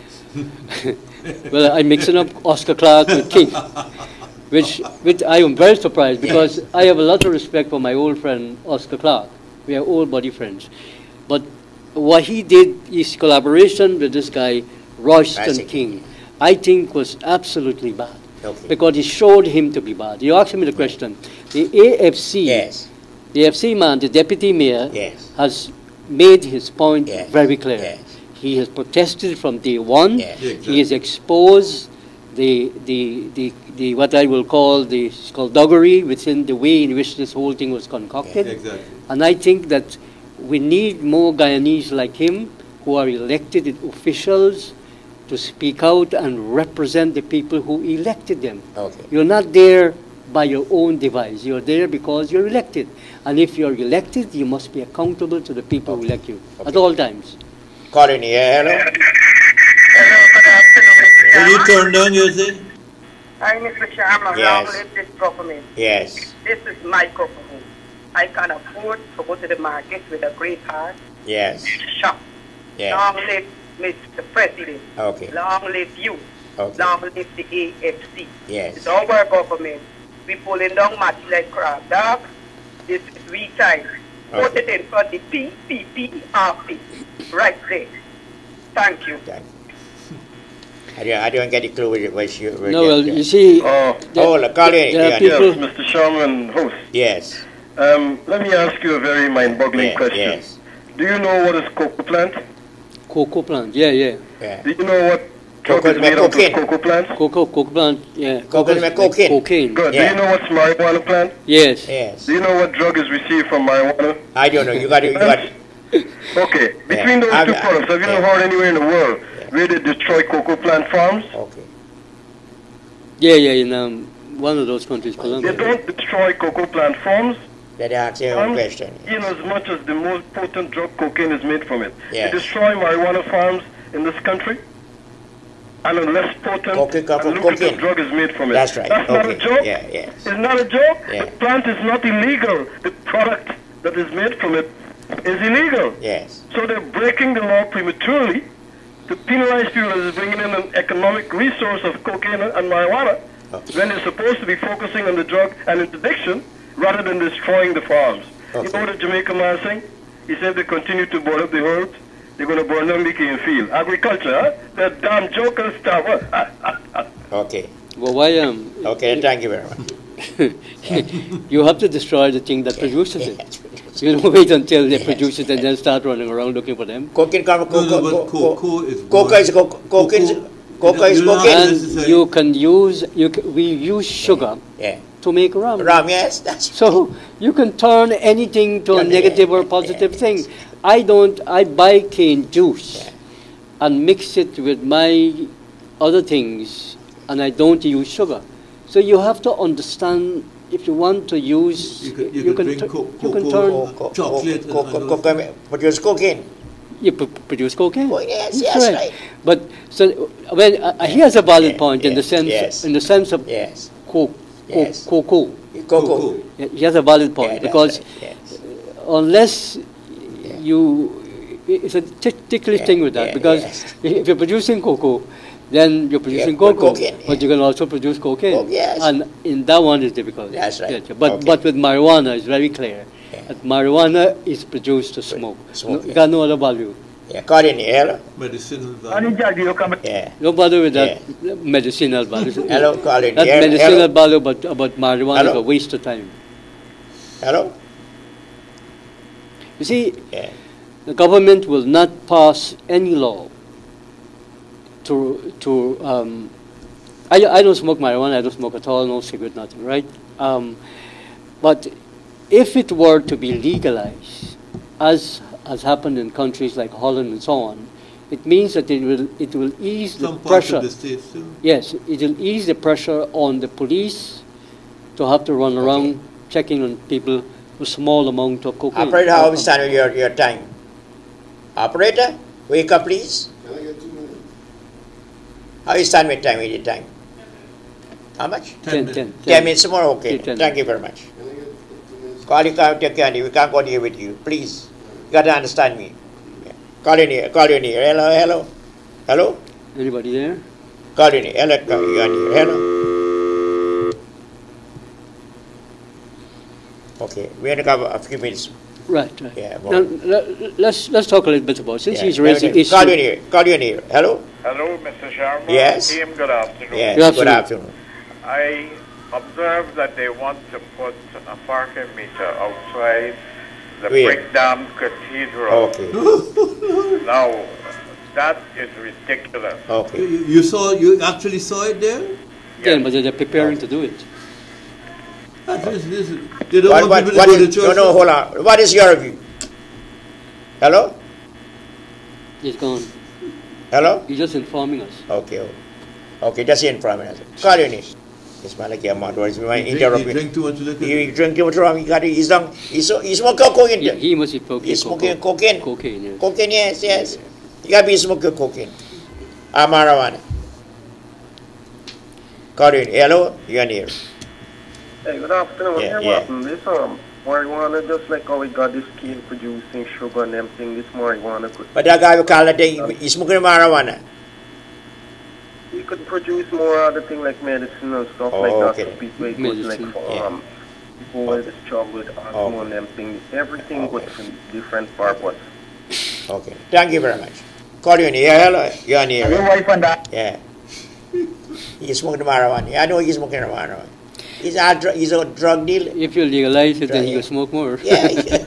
Well, I'm mixing up Oscar Clark with King. Which, which I am very surprised because yes. I have a lot of respect for my old friend Oscar Clark. We are old body friends. But what he did, his collaboration with this guy, Royston King, I think was absolutely bad. Okay. Because he showed him to be bad. You asked me the question. The A F C, yes. the A F C man, the deputy mayor, yes. has made his point yes. very clear. Yes. He has protested from day one. Yes. Exactly. He has exposed the, the, the, the, what I will call the skullduggery within the way in which this whole thing was concocted. Yes. Exactly. And I think that we need more Guyanese like him who are elected officials to speak out and represent the people who elected them. Okay. You're not there by your own device. You're there because you're elected. And if you're elected, you must be accountable to the people okay. who elect you okay. at all times. Colin here, hello. Hello, good afternoon. Will you turn down your thing? Hi, Mister Sharma. Yes. Long live this government. Yes. This is my government. I can afford to go to the market with a great heart. Yes. Shop. Yes. Long live Mister President. Okay. Long live you. Okay. Long live the A F C. Yes. It's our government. We pulling down Matty like crab dog. This is we time. Okay. Put it in for the P P P R P. Right there. Thank you. Thank you. I don't, I don't get a clue what, what you... What no, well, you see... Oh, oh Colin. Yeah, yes, Mister Sharman, host. Yes. Um, let me ask you a very mind-boggling yeah, question. Yes. Do you know what is cocoa plant? Cocoa plant, yeah, yeah. yeah. Do you know what drug is made out of cocoa plant? Cocoa, cocoa plant, yeah. Cocoa is cocaine. Cocaine. Good. Yeah. Do you know what's marijuana plant? Yes. Yes. Do you know what drug is received from marijuana? I don't know. You got to... You got okay. Between yeah. those I'm, two products, have you yeah. heard anywhere in the world yeah. where they destroy cocoa plant farms? Okay. Yeah, yeah, in um, one of those countries, Colombia. They don't destroy cocoa plant farms. Let ask you a question. In as much as the most potent drug cocaine is made from it. Yes. They destroy marijuana farms in this country. And a less potent okay, and lucrative drug is made from it. That's right. That's okay. not a joke. Yeah, yes. It's not a joke. Yeah. The plant is not illegal. The product that is made from it is illegal. Yes. So they're breaking the law prematurely to penalize people that is bringing in an economic resource of cocaine and marijuana okay. when they're supposed to be focusing on the drug and interdiction rather than destroying the farms. Okay. You know what the Jamaican man saying? He said they continue to burn up the earth. They're going to burn them making you feel. Agriculture, huh? They're damn jokers stuff. Huh? Okay. Well, why um? Okay, thank you very much. You have to destroy the thing that produces it. You don't wait until they yes. produce it and then start running around looking for them. Cocaine, co co no, no, co cocoa is coca is co cocaine. Coca is cocaine. And you can use you can, we use sugar yeah. to make rum. Rum, yes. That's so you can turn anything to a negative or positive yeah. thing. I don't. I buy cane juice yeah. and mix it with my other things, and I don't use sugar. So you have to understand. If you want to use, you can, you you can, can, drink co you can turn co co chocolate. Co co co co produce cocaine. You produce cocaine. Oh, yes, yes, right. right. But so when uh, he has a valid point yes, in the sense, yes. in the sense of yes, co yes. cocoa. Cocoa. He has a valid point yeah, because right. yes. unless yeah. you, it's a ticklish yeah, thing with that yeah, because yes. if you're producing cocoa, then you're producing yeah, cocoa, cocaine, but yeah. you can also produce cocaine. Oh, yes. And in that one is difficult. That's right. Yeah, but okay. but with marijuana, it's very clear yeah. that marijuana is produced to smoke. smoke no, yeah. It got no other value. Yeah, Colin, hello. Medicinal value. Yeah. No bother with that yeah. medicinal value. Hello, Colin. That yeah. medicinal hello. value, but about marijuana hello. is a waste of time. Hello. You see, yeah. the government will not pass any law to to. Um, I I don't smoke marijuana. I don't smoke at all. No cigarette, nothing. Right. Um, but if it were to be legalized, as has happened in countries like Holland and so on, it means that it will, it will ease Some the parts pressure. of the states too. Yes, it will ease the pressure on the police to have to run around checking on people with small amount of cocaine. Operator, how we stand with your, your time? Operator, wake up please. How you stand with time with your time? How much? Ten, ten, ten. Ten minutes more? Okay. Okay, ten. Thank you very much. Call you, come take candy. We can't go here with you. Please. You got to understand me. Yeah. Call in here. Call in here. Hello, hello. Hello? Anybody there? Call in here. Hello, call you in here. Hello? Okay. We're going to have a few minutes. Right, right. Yeah, Now, le- let's, let's talk a little bit about, since Yeah. he's raising issues. Call you in here. Call you in here. Hello? Hello, Mister Sharma. Yes. Team, good afternoon. Yes, Good good afternoon. afternoon. I observed that they want to put a parking meter outside the Where? Brickdam Cathedral. Okay. Now, that is ridiculous. Okay. You, you saw, you actually saw it there? Yeah, but they're preparing to do it. That is- this is- They don't What, want what, people what to go to is, church. no, no, hold on. What is your view? Hello? He's gone. Hello? He's just informing us. Okay. Okay, okay just informing us. Call you in here. This man like a mad words. We might He interrupt drink, he you. drink too much liquor. He drink too much rum. He got it. He's done. He's, so, he's smoking cocaine. He, he must be cocaine. He's smoking coco- cocaine. Cocaine, yes. Cocaine, yes, yes. You gotta be smoking cocaine. Or marijuana. Call you in. Hello? You're in here. Hey, good afternoon. Yeah, Yeah, yeah. what happened? This um, marijuana, just like how we got this cane producing sugar and them thing, this marijuana could, But that guy we call it, he- he's smoking marijuana. we could produce more other thing like medicine and stuff Oh, like that okay. for people. It goes like Medicine, for yeah. um, people with this trouble with asthma Okay. and them things. Everything Okay. goes for different purpose. Okay. Thank you very much. Call you in here. Hello? You're in here. Hello, wife and that. Yeah. He's smoking marijuana. I know he's smoking marijuana. He's a, dr- he's a drug dealer. If you legalize it, then Yeah. you smoke more. Yeah.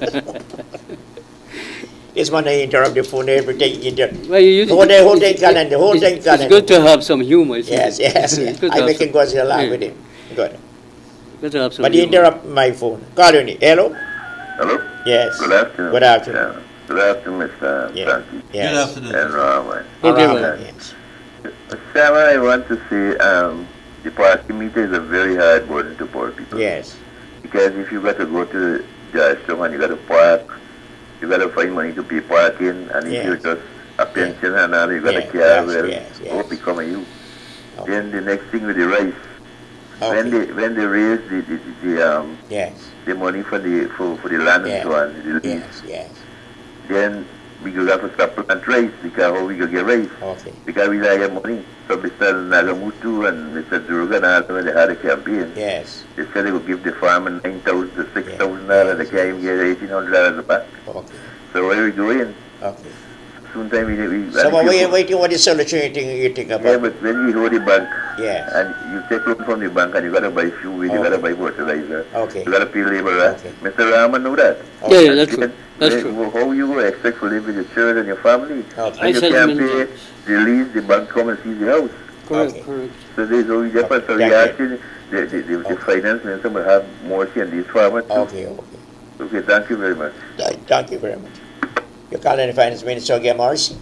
This one I interrupt the phone every day. Inter- Well, you, you, the whole day, whole day, calendar, the whole it's, day, it's calendar. good to have some humor. isn't Yes, it? yes. It's good to I have make some- him go along yeah. with him. Good. Good to have some But he humor. interrupt my phone. Call you in. Hello? Hello? Yes. Good afternoon. Good afternoon. Yeah. Good afternoon, Mister Yeah. Frankie. Yes. Good afternoon. And Rahman. Okay, Around, well. yes. Sarah, I want to say um, the parking meter is a very hard burden to poor people. Yes. Because if you got to go to the restaurant and you got to park, you got to find money to pay parking, and if Yes. you're just a pension and all, you got Yes, a car, yes, well, yes, yes. what become of you? Okay. Then the next thing with the rice, when Okay. they when they raise the the, the, the um Yes. the money for the for, for the land Yeah. and so on, the lease, Yes. Yes. then we go have to stop plant rice because how we go get rice? Okay. Because we like money. So Mister Nagamutu and Mister Duruga and all when they had a campaign. Yes. They said they would give the farmer nine thousand to six thousand dollars. They can't even get eighteen hundred dollars back. Okay. So where are we going? Okay. Soon time we, we So and what people- wait, waiting what the solution thing you think Yeah, about? but when you go to the bank Yes. and you take loan from the bank and you gotta buy fuel, you gotta Okay. buy fertilizer, Okay. you gotta pay labor. Right? Okay. Mister Rahman know that. Yeah, yeah, And that's true. then, That's then, true. well, how you go expect to live with your children and your family? Okay. I And you said can't many pay times. the lease, the bank come and seize the house. Correct, Okay. correct. So there's always difference. So Thank we're you. asking the, the, the, the finance minister will have mercy on these farmers too. Okay. Okay. Okay, thank you very much. Th- Thank you very much. You're calling the finance minister get mercy?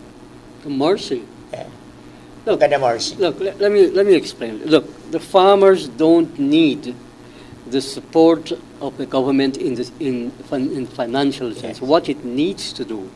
Mercy. Yeah. Look, Look at the mercy. Look, let, let me let me explain. Look, the farmers don't need the support of the government in this in fin- in financial sense. Yes. What it needs to do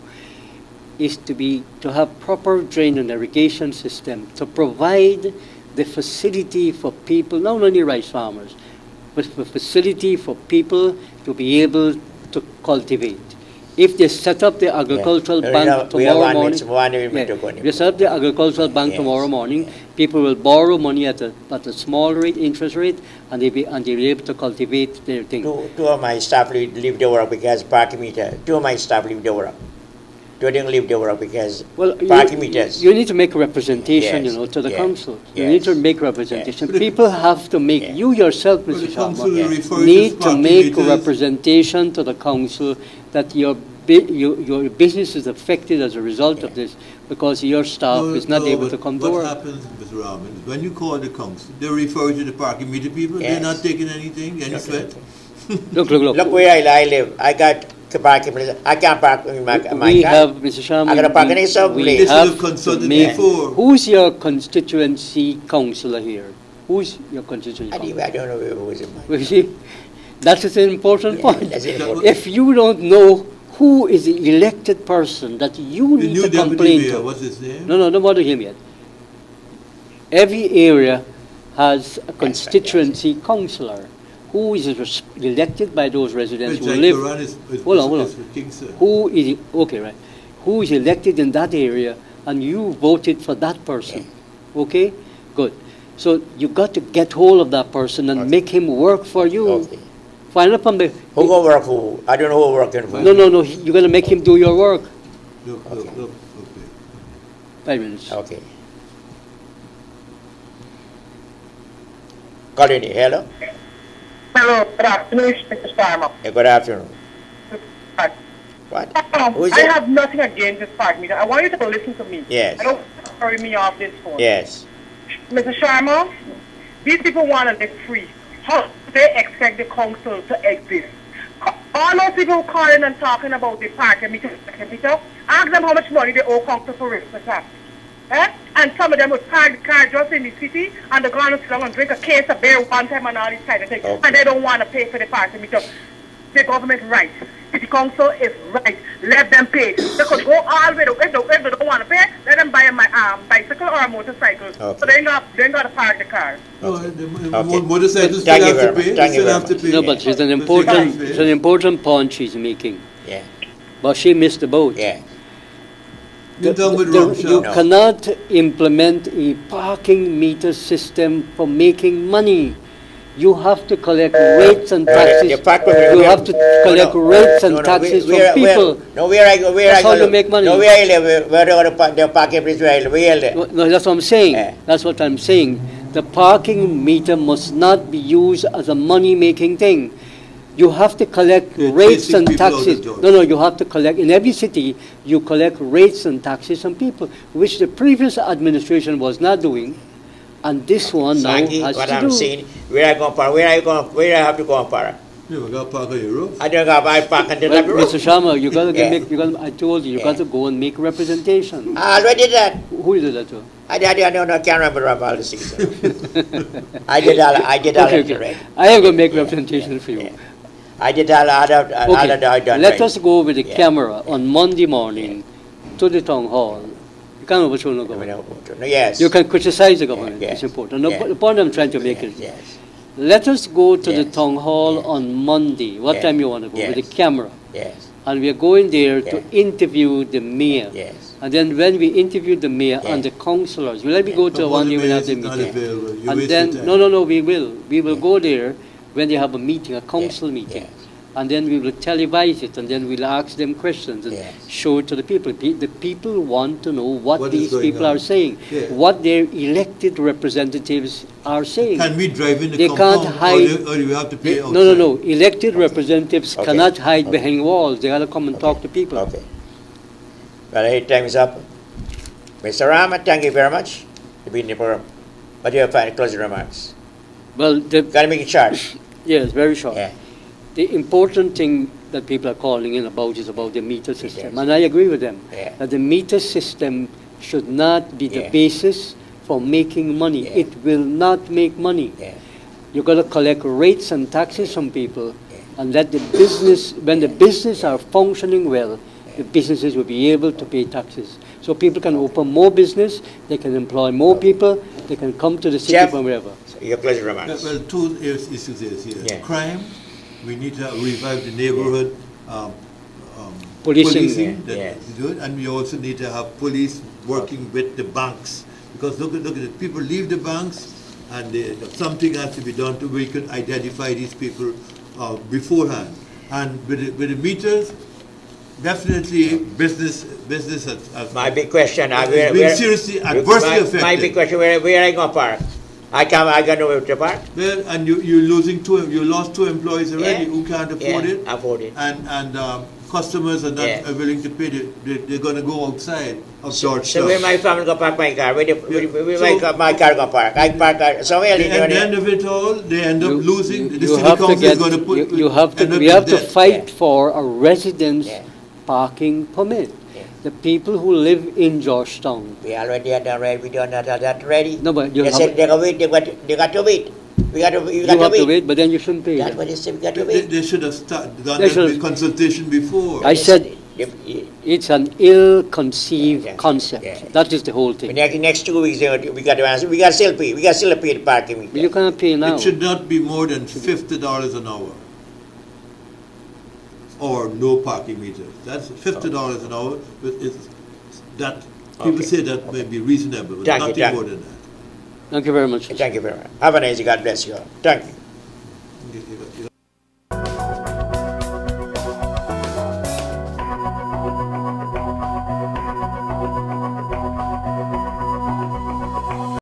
is to be to have proper drain and irrigation system to provide the facility for people, not only rice farmers, but the facility for people to be able to cultivate. If they set up the agricultural Yeah. bank We have- we have tomorrow one morning, minute, one minute yeah, to go on. if they set up the agricultural bank Yes. tomorrow morning, people will borrow money at a at a small rate, interest rate, and they be and they'll be able to cultivate their thing. Two, two of my staff leave, leave the work because parking meter. Two of my staff leave the work. Two didn't leave the work because Well, parking you, meters. you need to make representation, Yes, you know, to the yes, council. You yes, need to make representation. yes. People have to make, Yeah. you yourself, Well, Mister the council Sharma, will Yeah. refer to need to parking make meters. representation to the council that your, bu- your, your business is affected as a result of this because your staff No, is not no, able but to come to what work. happens, Mister Rahman, is when you call the council, they refer to the parking meter people. Yes. They're not taking anything, any Okay. sweat. Look, look, look. Look where I, I live. I got parking place. I can't park in my, my we car. have, Mister Sharma, I got to park in we, a subway. we They should have have consulted to make, before. who's your constituency councillor here? Who's your constituency I, councillor? I don't know who is it. Well, you see, that is an important Yeah, point. that's important. If you don't know who is the elected person that you The need new to deputy complain mayor, to. what's his name? No, no, don't bother him yet. Every area has a constituency councillor who is res- elected by those residents Which who like live. Quran is, is, hold on, hold is on. Kingston. Who is okay, right? Who is elected in that area, and you voted for that person? Okay, good. So you got to get hold of that person and Okay. make him work for you. Okay. Find out from the. Who go work who? I don't know who working for. No, no, no. You got to make him do your work. Look, look, look, okay. Five minutes. Okay. Colony, hello? Hello, good afternoon, Mister Sharma. Hey, good afternoon. What? Um, Who is I it? have nothing against this park meeting. I want you to listen to me. Yes. I don't want to hurry me off this phone. Yes. Mister Sharma, these people want to live free. How do they expect the council to exist? Co- All those people calling and talking about the parking meter, meter, ask them how much money they owe council for risk for tax. Eh? And some of them would park the car just in the city and they're going to sit down and drink a case of beer one time and all these kind of things. Okay. And they don't want to pay for the parking meter. The government right. The council is right. Let them pay. They could go all the way. To, if, they, if they don't want to pay, let them buy a my, um, bicycle or a motorcycle. Okay. So they ain't got they ain't got to park the car. No, the, the Okay. motorcycles still Thank you have very to much. pay. Thank They you still very have to much. pay. No, but it's an Yeah. important, Yeah. it's an important point she's making. Yeah. But she missed the boat. Yeah. You're done with The- rum you shop. cannot implement a parking meter system for making money. You have to collect rates and taxes. The park- You have to collect no, no, rates no, and no, taxes where- from where- people. No, where I go, where That's I go. how you look. make money. No, where I live, where, where the, the, the parking place where I live, where I live. No, that's what I'm saying. Yeah. That's what I'm saying. The parking meter must not be used as a money-making thing. You have to collect Yeah, rates chasing and people out the taxes. door. No, no, you have to collect, in every city, you collect rates and taxes from people, which the previous administration was not doing, and this one now Sanky, has what to I'm do. saying, where I go park, where I go, where I have to go and park. You got park on your roof. I don't have I park on the Well, roof. Mister Sharma, you gotta Yeah. make, you gotta, I told you, you Yeah. got to go and make representation. I already did that. Who you did that to? I did, I don't know, I can't remember of all the season. I did all, I did all Okay, that okay. already. I am gonna make representation for you. Yeah. I did all, all of, all Okay, of the, I done let right. us go with the Yeah. camera on Monday morning to the town hall. You can't overthrow the government. No, yes. You can criticize the government. Yes. It's important. No, Yeah. but the point I'm trying to make Yes, is, yes. let us go to the Yes. town hall Yeah. on Monday. What Yeah. time you want to go? With Yes. the camera. Yes, And we are going there to Yeah. interview the mayor. yes. And then when we interview the mayor Yeah. and the councillors, will let me go to But one the day when mayor have the is not meeting. available. You And waste then, your time. no, no, no, we will. We will go there when they have a meeting, a council meeting. Yes. And then we will televise it, and then we'll ask them questions and Yes. show it to the people. Pe- The people want to know what, What is these going people on? are saying, Yeah. what their elected representatives are saying. Can we drive in the They compound, can't hide. or, do, or do we have to pay They- outside? no, no, no. Elected representatives Okay. cannot hide Okay. behind walls. They got to come and talk to people. Okay. Well, hey, time is up. Mister Rama, thank you very much for being in the program. What do you have for closing remarks? Well, the, Got to make it short. yes, very short. Yeah. The important thing that people are calling in about is about the meter system. Yes. And I agree with them. Yeah. That the meter system should not be the Yeah. basis for making money. Yeah. It will not make money. Yeah. You got to collect rates and taxes from people and let the business, when the business are functioning well, the businesses will be able to pay taxes. So people can open more business, they can employ more people, they can come to the city Jeff? from wherever. Your closing Yeah, remarks. well, two is- issues is here. Yeah. Crime, we need to revive the neighborhood um, um, Policing. policing. that Yes. we do it, and we also need to have police working with the banks. Because look at, look at it, people leave the banks, and they, something has to be done to we could identify these people uh, beforehand. And with the, with the meters, definitely business business has, has My big question, I has where, been where, seriously adversely my, affected. my big question, where, where I going to park? I can't, I got nowhere to park. Well, and you, you're losing two, you lost two employees already Yeah. who can't afford Yeah, it. afford it. And, and um, customers are not Yeah. are willing to pay, they, they, they're going to go outside of So, Georgetown. so where my family go park my car? Where, the, where, the- where So- my, car, my car go park? I park car somewhere else. At in the there. end of it all, they end up losing. The You city have to council get, is going to put. you, you have to, end up we in have to debt. fight for a residence parking permit. The people who live in Georgetown. We already had that ready. We don't have that ready. No, but you They have, said they got wait. They got, they got to wait. We got to. We you got have to to wait. wait, but then you shouldn't pay. That's what they said. We got to They, wait. they should have start, done They that should- with consultation before. I said it's an ill-conceived concept. That is the whole thing. Next, next two weeks, they- we got to answer. We got to still pay. We got to still pay the parking meter. You cannot pay now. It should not be more than fifty dollars an hour. Or no parking meters. That's fifty dollars an hour. But it's that people Okay. say that may be reasonable, but Thank you, nothing thank more you. than that. Thank you very much. Thank you very much. Have a nice day. God bless you all. Thank you. You- you got- you got-